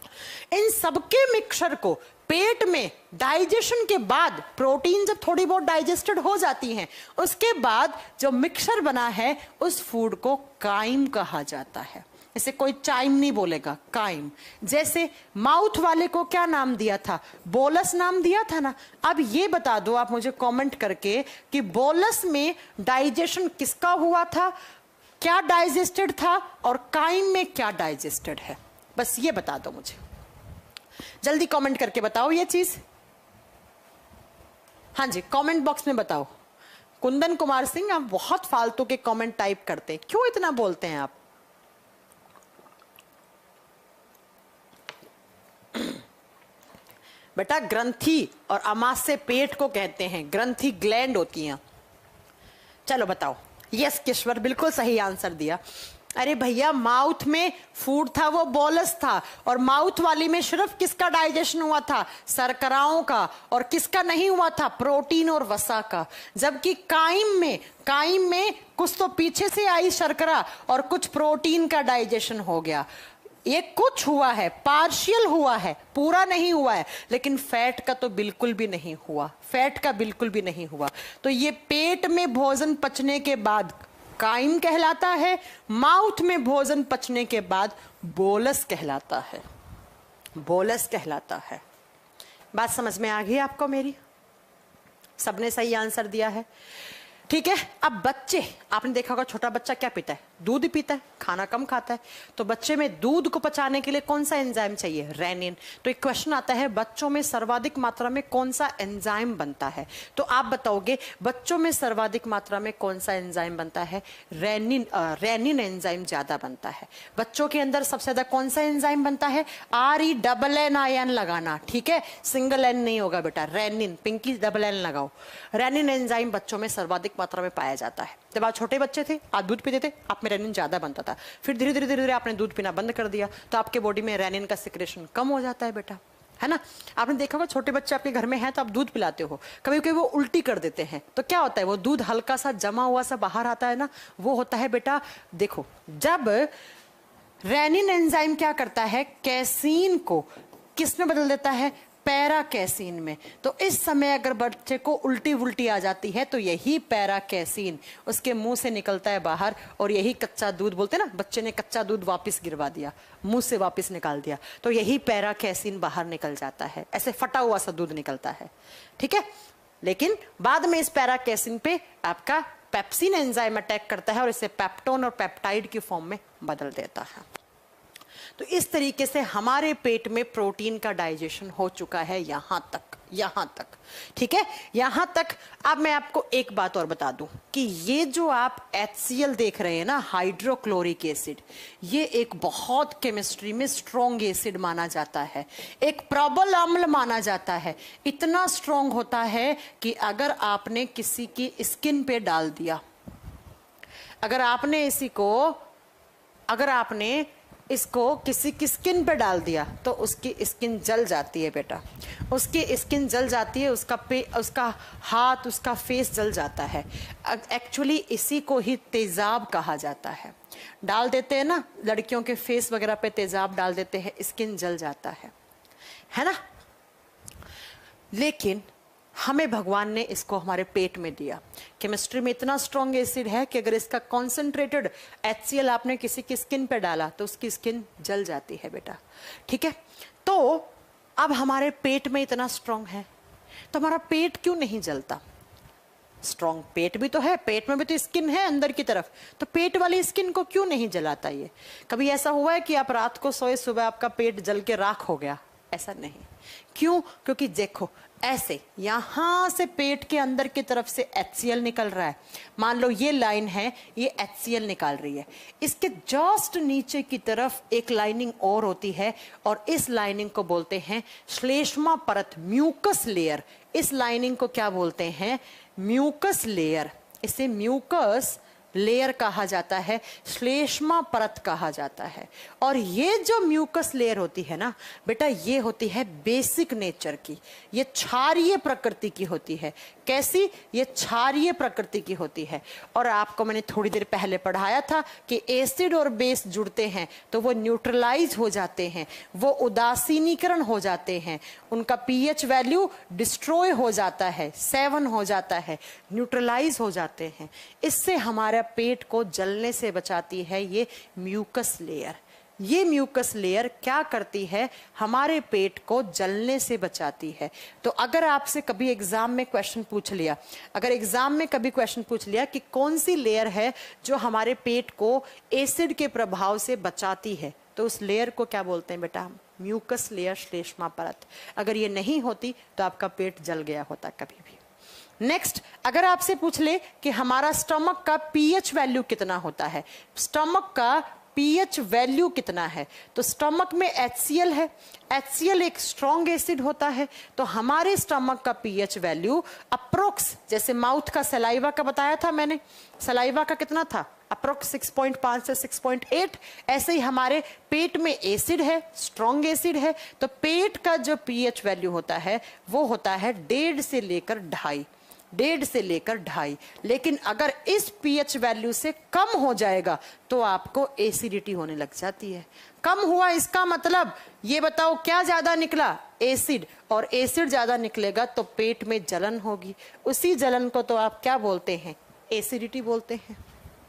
इन सबके मिक्सचर को पेट में डाइजेशन के बाद, प्रोटीन जब थोड़ी बहुत डाइजेस्टेड हो जाती हैं, उसके बाद जो मिक्सचर बना है उस फूड को काइम कहा जाता है। इसे कोई चाइम नहीं बोलेगा, काइम। जैसे माउथ वाले को क्या नाम दिया था? बोलस नाम दिया था ना। अब ये बता दो आप मुझे कमेंट करके कि बोलस में डाइजेशन किसका हुआ था, क्या डाइजेस्टेड था, और काइम में क्या डाइजेस्टेड है? बस ये बता दो मुझे, जल्दी कमेंट करके बताओ ये चीज। हाँ जी, कमेंट बॉक्स में बताओ। कुंदन कुमार सिंह, आप बहुत फालतू के कमेंट टाइप करते हैं, क्यों इतना बोलते हैं आप? बेटा, ग्रंथि और आमाशय पेट को कहते हैं, ग्रंथि ग्लैंड होती हैं। चलो बताओ। यस किश्वर, बिल्कुल सही आंसर दिया। अरे भैया, माउथ में फूड था वो बोलस था, और माउथ वाली में सिर्फ किसका डाइजेशन हुआ था? शर्कराओं का। और किसका नहीं हुआ था? प्रोटीन और वसा का। जबकि काइम में कुछ तो पीछे से आई शर्करा और कुछ प्रोटीन का डाइजेशन हो गया। ये कुछ हुआ है, पार्शियल हुआ है, पूरा नहीं हुआ है, लेकिन फैट का तो बिल्कुल भी नहीं हुआ, फैट का बिल्कुल भी नहीं हुआ। तो ये पेट में भोजन पचने के बाद काइम कहलाता है, माउथ में भोजन पचने के बाद बोलस कहलाता है, बोलस कहलाता है। बात समझ में आ गई आपको मेरी? सबने सही आंसर दिया है, ठीक है। अब बच्चे, आपने देखा होगा छोटा बच्चा क्या पीता है? दूध पीता है, खाना कम खाता है। तो बच्चे में दूध को पचाने के लिए कौन सा एंजाइम चाहिए? रेनिन। तो एक क्वेश्चन आता है, बच्चों में सर्वाधिक मात्रा में कौन सा एंजाइम बनता है? तो आप बताओगे बच्चों में सर्वाधिक मात्रा में कौन सा एंजाइम बनता है? रेनिन एंजाइम ज्यादा बनता है। बच्चों के अंदर सबसे ज्यादा कौन सा एंजाइम बनता है? RENN लगाना, ठीक है, सिंगल एन नहीं होगा बेटा, रेनिन। पिंकी डबल एन लगाओ। रेनिन एंजाइम बच्चों में सर्वाधिक मात्रा में पाया जाता है। जब आप छोटे बच्चे थे, आप दूध पीते थे, आप में रेनिन ज्यादा बनता था। फिर धीरे धीरे आपने दूध पीना बंद कर दिया, तो आपके बॉडी में रेनिन का सिक्रेशन कम हो जाता है बेटा, है ना। आपने देखा होगा छोटे बच्चे आपके घर में हैं तो आप दूध पिलाते हो, कभी कभी वो उल्टी कर देते हैं, तो क्या होता है? वो दूध हल्का सा जमा हुआ सा बाहर आता है ना, वो होता है बेटा, देखो, जब रेनिन एंजाइम क्या करता है, कैसीन को किस में बदल देता है? पैराकैसीन में। तो इस समय अगर बच्चे को उल्टी वुल्टी आ जाती है, तो यही पैराकैसीन उसके मुंह से निकलता है बाहर, और यही कच्चा दूध, बोलते हैं ना, बच्चे ने कच्चा दूध वापस गिरवा दिया, मुंह से वापस निकाल दिया, तो यही पैराकैसीन बाहर निकल जाता है, ऐसे फटा हुआ सा दूध निकलता है, ठीक है। लेकिन बाद में इस पैराकैसीन पे आपका पेप्सिन एंजाइम अटैक करता है और इसे पेप्टोन और पेप्टाइड की फॉर्म में बदल देता है। तो इस तरीके से हमारे पेट में प्रोटीन का डाइजेशन हो चुका है यहां तक। यहां तक, ठीक है, यहां तक। अब मैं आपको एक बात और बता दूं कि ये जो आप HCl देख रहे हैं ना, हाइड्रोक्लोरिक एसिड, ये एक बहुत केमिस्ट्री में स्ट्रॉन्ग एसिड माना जाता है, एक प्रबल अम्ल माना जाता है। इतना स्ट्रॉन्ग होता है कि अगर आपने किसी की स्किन पे डाल दिया, अगर आपने इसको किसी की स्किन पे डाल दिया तो उसकी स्किन जल जाती है बेटा, उसकी स्किन जल जाती है, उसका हाथ, उसका फेस जल जाता है। एक्चुअली इसी को ही तेजाब कहा जाता है। डाल देते हैं ना, लड़कियों के फेस वगैरह पे तेजाब डाल देते हैं, स्किन जल जाता है ना। लेकिन हमें भगवान ने इसको हमारे पेट में दिया। केमिस्ट्री में इतना स्ट्रॉन्ग एसिड है कि अगर इसका कॉन्सेंट्रेटेड HCl आपने किसी की स्किन पे डाला तो उसकी स्किन जल जाती है बेटा, ठीक है। तो अब हमारे पेट में इतना स्ट्रॉन्ग है तो हमारा पेट क्यों नहीं जलता? स्ट्रॉन्ग पेट भी तो है, पेट में भी तो स्किन है अंदर की तरफ, तो पेट वाली स्किन को क्यों नहीं जलाता? ये कभी ऐसा हुआ है कि आप रात को सोए, सुबह आपका पेट जल के राख हो गया? ऐसा नहीं। क्यों? क्योंकि देखो, ऐसे यहां से पेट के अंदर की तरफ से HCl निकल रहा है। मान लो ये लाइन है, ये HCl निकाल रही है। इसके जस्ट नीचे की तरफ एक लाइनिंग और होती है और इस लाइनिंग को बोलते हैं श्लेष्मा परत, म्यूकस लेयर। इस लाइनिंग को क्या बोलते हैं? Mucus layer. इसे म्यूकस लेयर कहा जाता है, श्लेष्मा परत कहा जाता है। और ये जो म्यूकस लेयर होती है ना बेटा, ये होती है बेसिक नेचर की, ये क्षारीय प्रकृति की होती है। कैसी? ये क्षारीय प्रकृति की होती है। और आपको मैंने थोड़ी देर पहले पढ़ाया था कि एसिड और बेस जुड़ते हैं तो वो न्यूट्रलाइज हो जाते हैं, वो उदासीनीकरण हो जाते हैं, उनका pH वैल्यू डिस्ट्रॉय हो जाता है, 7 हो जाता है, न्यूट्रलाइज हो जाते हैं। इससे हमारा पेट को जलने से बचाती है ये म्यूकस लेयर। ये म्यूकस लेयर क्या करती है? हमारे पेट को जलने से बचाती है। तो अगर आपसे कभी एग्जाम में क्वेश्चन पूछ लिया, अगर एग्जाम में कभी क्वेश्चन पूछ लिया कि कौन सी लेयर है जो हमारे पेट को एसिड के प्रभाव से बचाती है, तो उस लेयर को क्या बोलते हैं बेटा? म्यूकस लेयर, श्लेष्मा परत। अगर ये नहीं होती तो आपका पेट जल गया होता कभी भी। नेक्स्ट, अगर आपसे पूछ ले कि हमारा स्टमक का pH वैल्यू कितना होता है, स्टमक का pH वैल्यू कितना है, तो स्टमक में HCl है। HCl एक स्ट्रॉन्ग एसिड होता है, तो हमारे स्टमक का pH वैल्यू अप्रोक्स, जैसे माउथ का सलाइवा का बताया था मैंने, सलाइवा का कितना था? अप्रोक्स 6.5 से 6.8। ऐसे ही हमारे पेट में एसिड है, स्ट्रॉन्ग एसिड है, तो पेट का जो pH वैल्यू होता है वो होता है 1.5 से लेकर 2.5, 1.5 से लेकर 2.5। लेकिन अगर इस pH वैल्यू से कम हो जाएगा तो आपको एसिडिटी होने लग जाती है। कम हुआ इसका मतलब ये बताओ क्या ज्यादा निकला? एसिड। और एसिड ज्यादा निकलेगा तो पेट में जलन होगी, उसी जलन को तो आप क्या बोलते हैं? एसिडिटी बोलते हैं,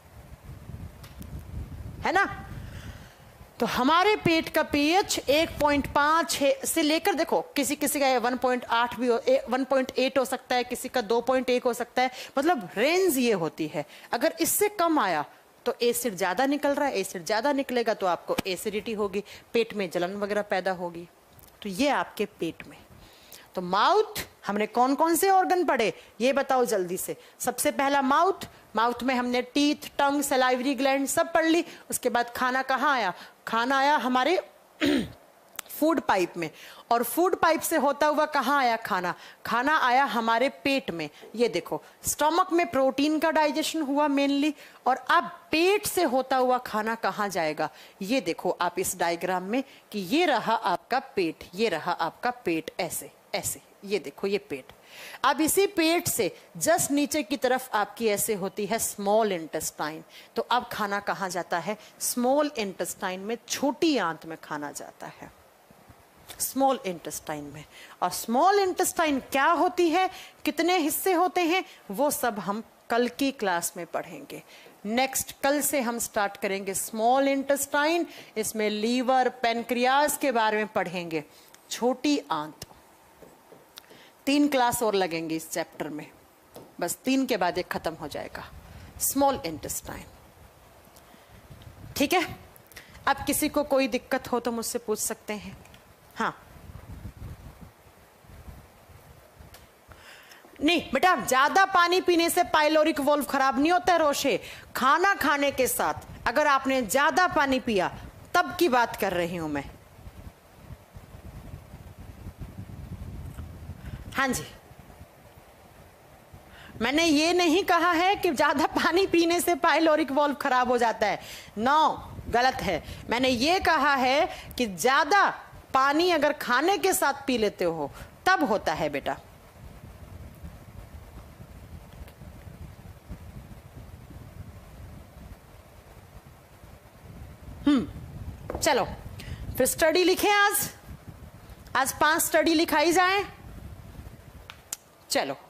है ना। तो हमारे पेट का pH 1.5 से लेकर, देखो किसी किसी का 1.8 भी 1.8 हो सकता है, किसी का 2.1 हो सकता है, मतलब रेंज ये होती है। अगर इससे कम आया तो एसिड ज्यादा निकल रहा है, एसिड ज्यादा निकलेगा तो आपको एसिडिटी होगी, पेट में जलन वगैरह पैदा होगी। तो ये आपके पेट में। तो माउथ, हमने कौन कौन से ऑर्गन पढ़े ये बताओ जल्दी से। सबसे पहला माउथ, माउथ में हमने टीथ, टंग, सलाइवरी ग्लैंड सब पढ़ ली। उसके बाद खाना कहाँ आया? खाना आया हमारे फूड पाइप में, और फूड पाइप से होता हुआ कहाँ आया खाना? खाना आया हमारे पेट में। ये देखो, स्टमक में प्रोटीन का डाइजेशन हुआ मेनली, और अब पेट से होता हुआ खाना कहाँ जाएगा? ये देखो आप इस डायग्राम में कि ये रहा आपका पेट, ये रहा आपका पेट, ऐसे ऐसे, ये देखो ये पेट। अब इसी पेट से जस्ट नीचे की तरफ आपकी ऐसे होती है स्मॉल इंटेस्टाइन। तो अब खाना कहाँ जाता है? स्मॉल इंटेस्टाइन में, छोटी आंत में खाना जाता है, स्मॉल इंटेस्टाइन में। और स्मॉल इंटेस्टाइन क्या होती है, कितने हिस्से होते हैं, वो सब हम कल की क्लास में पढ़ेंगे। नेक्स्ट कल से हम स्टार्ट करेंगे स्मॉल इंटेस्टाइन, इसमें लीवर, पेनक्रियाज के बारे में पढ़ेंगे। छोटी आंत, 3 क्लास और लगेंगे इस चैप्टर में, बस 3 के बाद एक खत्म हो जाएगा, स्मॉल इंटेस्टाइन। ठीक है, अब किसी को कोई दिक्कत हो तो मुझसे पूछ सकते हैं। हाँ, नहीं बेटा, ज्यादा पानी पीने से पाइलोरिक वॉल्व खराब नहीं होता है रोशे। खाना खाने के साथ अगर आपने ज्यादा पानी पिया तब की बात कर रही हूं मैं। हाँ जी, मैंने ये नहीं कहा है कि ज्यादा पानी पीने से पाइलोरिक वॉल्व खराब हो जाता है, नो, गलत है। मैंने ये कहा है कि ज्यादा पानी अगर खाने के साथ पी लेते हो तब होता है बेटा। चलो फिर स्टडी लिखें। आज 5 स्टडी लिखाई जाए। चलो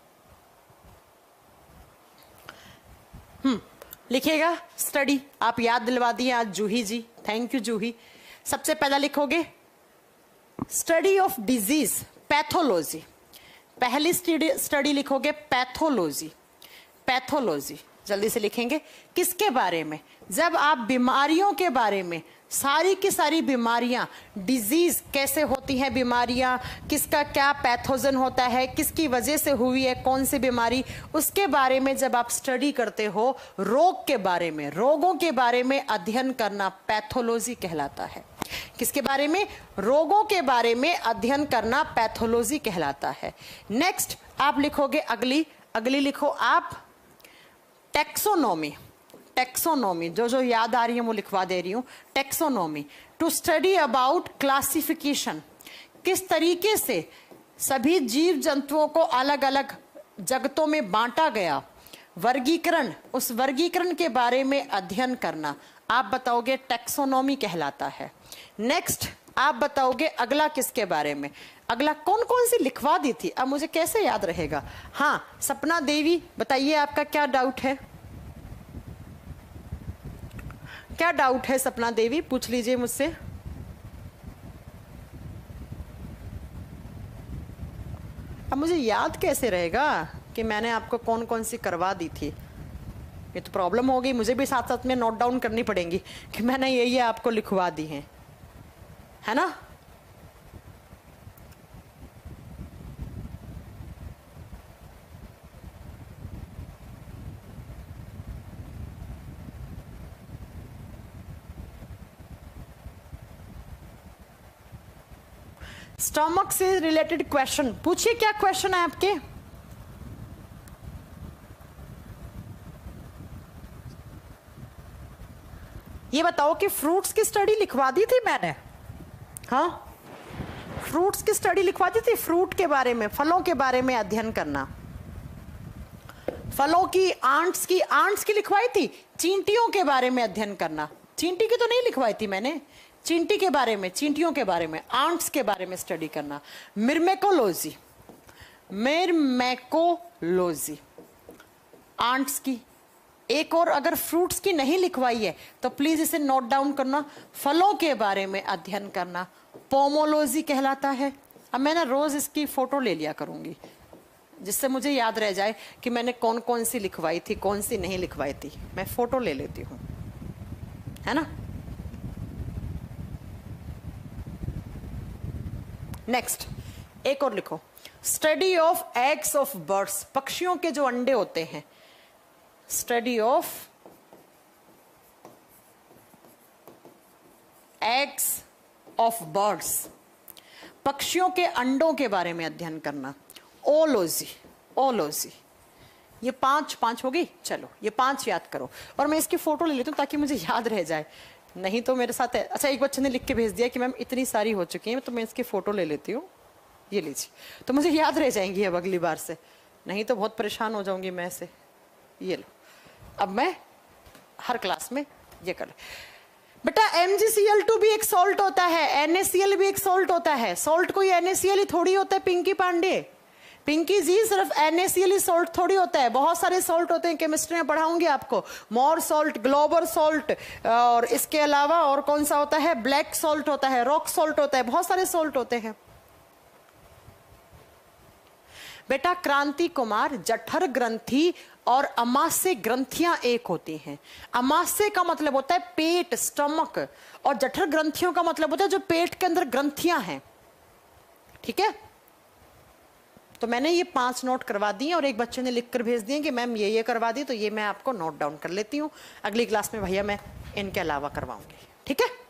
लिखेगा स्टडी। आप याद दिलवा दिए आज जूही जी, थैंक यू जूही। सबसे पहला लिखोगे स्टडी ऑफ डिजीज, पैथोलॉजी। पहली स्टडी लिखोगे पैथोलॉजी। पैथोलॉजी जल्दी से लिखेंगे। किसके बारे में? जब आप बीमारियों के बारे में, सारी की सारी बीमारियां, डिजीज कैसे होती हैं बीमारियां, किसका क्या पैथोजन होता है, किसकी वजह से हुई है कौन सी बीमारी, उसके बारे में जब आप स्टडी करते हो, रोग के बारे में, रोगों के बारे में अध्ययन करना पैथोलॉजी कहलाता है। किसके बारे में? रोगों के बारे में अध्ययन करना पैथोलॉजी कहलाता है। नेक्स्ट आप लिखोगे अगली लिखो आप टेक्सोनोमी। टेक्सोनोमी जो याद आ रही है वो लिखवा दे रही हूं। Taxonomy, to study about classification. किस तरीके से सभी जीव जंतुओं को अलग अलग जगतों में बांटा गया, वर्गीकरण, उस वर्गीकरण के बारे में अध्ययन करना आप बताओगे टेक्सोनोमी कहलाता है। नेक्स्ट आप बताओगे अगला किसके बारे में? अगला कौन कौन सी लिखवा दी थी, अब मुझे कैसे याद रहेगा। हाँ, सपना देवी बताइए आपका क्या डाउट है? क्या डाउट है सपना देवी, पूछ लीजिए मुझसे। अब मुझे याद कैसे रहेगा कि मैंने आपको कौन कौन सी करवा दी थी? ये तो प्रॉब्लम हो गई, मुझे भी साथ साथ में नोट डाउन करनी पड़ेंगी कि मैंने ये आपको लिखवा दी हैं, है ना। स्टमक से रिलेटेड क्वेश्चन पूछिए, क्या क्वेश्चन है आपके? ये बताओ कि फ्रूट्स की स्टडी लिखवा दी थी मैंने? हाँ, फ्रूट्स की स्टडी लिखवा दी थी। फ्रूट के बारे में, फलों के बारे में अध्ययन करना। फलों की, आंट्स की लिखवाई थी। चींटियों के बारे में अध्ययन करना। चींटी की तो नहीं लिखवाई थी मैंने, चींटी के बारे में, चींटियों के बारे में, आंट्स के बारे में स्टडी करना। मिर्मेकोलॉजी, मिर्मेकोलॉजी आंट्स की। एक और अगर फ्रूट्स की नहीं लिखवाई है तो प्लीज इसे नोट डाउन करना। फलों के बारे में अध्ययन करना पोमोलॉजी कहलाता है। अब मैं ना रोज इसकी फोटो ले लिया करूंगी जिससे मुझे याद रह जाए कि मैंने कौन कौन सी लिखवाई थी, कौन सी नहीं लिखवाई थी। मैं फोटो ले लेती हूँ, है ना। नेक्स्ट एक और लिखो, study of eggs of birds. पक्षियों के जो अंडे होते हैं, study of eggs of birds, पक्षियों के अंडों के बारे में अध्ययन करना। Ology, ology. ये पांच हो गई। चलो ये 5 याद करो और मैं इसकी फोटो ले लेती हूँ ताकि मुझे याद रह जाए, नहीं तो मेरे साथ है। अच्छा, एक बच्चे ने लिख के भेज दिया कि मैम इतनी सारी हो चुकी हैं, तो मैं इसकी फोटो ले लेती हूँ। ये लीजिए, तो मुझे याद रह जाएंगी अब अगली बार से, नहीं तो बहुत परेशान हो जाऊंगी मैं से। ये लो, अब मैं हर क्लास में ये कर। बेटा MgCl2 भी एक सॉल्ट होता है, NaCl भी एक सॉल्ट होता है। सॉल्ट कोई NaCl ही थोड़ी होता है पिंकी पांडे, पिंकी जी, सिर्फ NaCl ही सॉल्ट थोड़ी होता है। बहुत सारे सॉल्ट होते हैं, केमिस्ट्री में पढ़ाऊंगी आपको। मोर सॉल्ट, ग्लोबल सॉल्ट, और इसके अलावा और कौन सा होता है, ब्लैक सॉल्ट होता है, रॉक सॉल्ट होता है, बहुत सारे सॉल्ट होते हैं। बेटा क्रांति कुमार, जठर ग्रंथि और अमाशय ग्रंथियां एक होती हैं। अमाशय का मतलब होता है पेट, स्टमक, और जठर ग्रंथियों का मतलब होता है जो पेट के अंदर ग्रंथियां हैं। ठीक है, तो मैंने ये 5 नोट करवा दिए और एक बच्चे ने लिख कर भेज दिए कि मैम ये करवा दी, तो ये मैं आपको नोट डाउन कर लेती हूँ, अगली क्लास में भैया मैं इनके अलावा करवाऊंगी, ठीक है।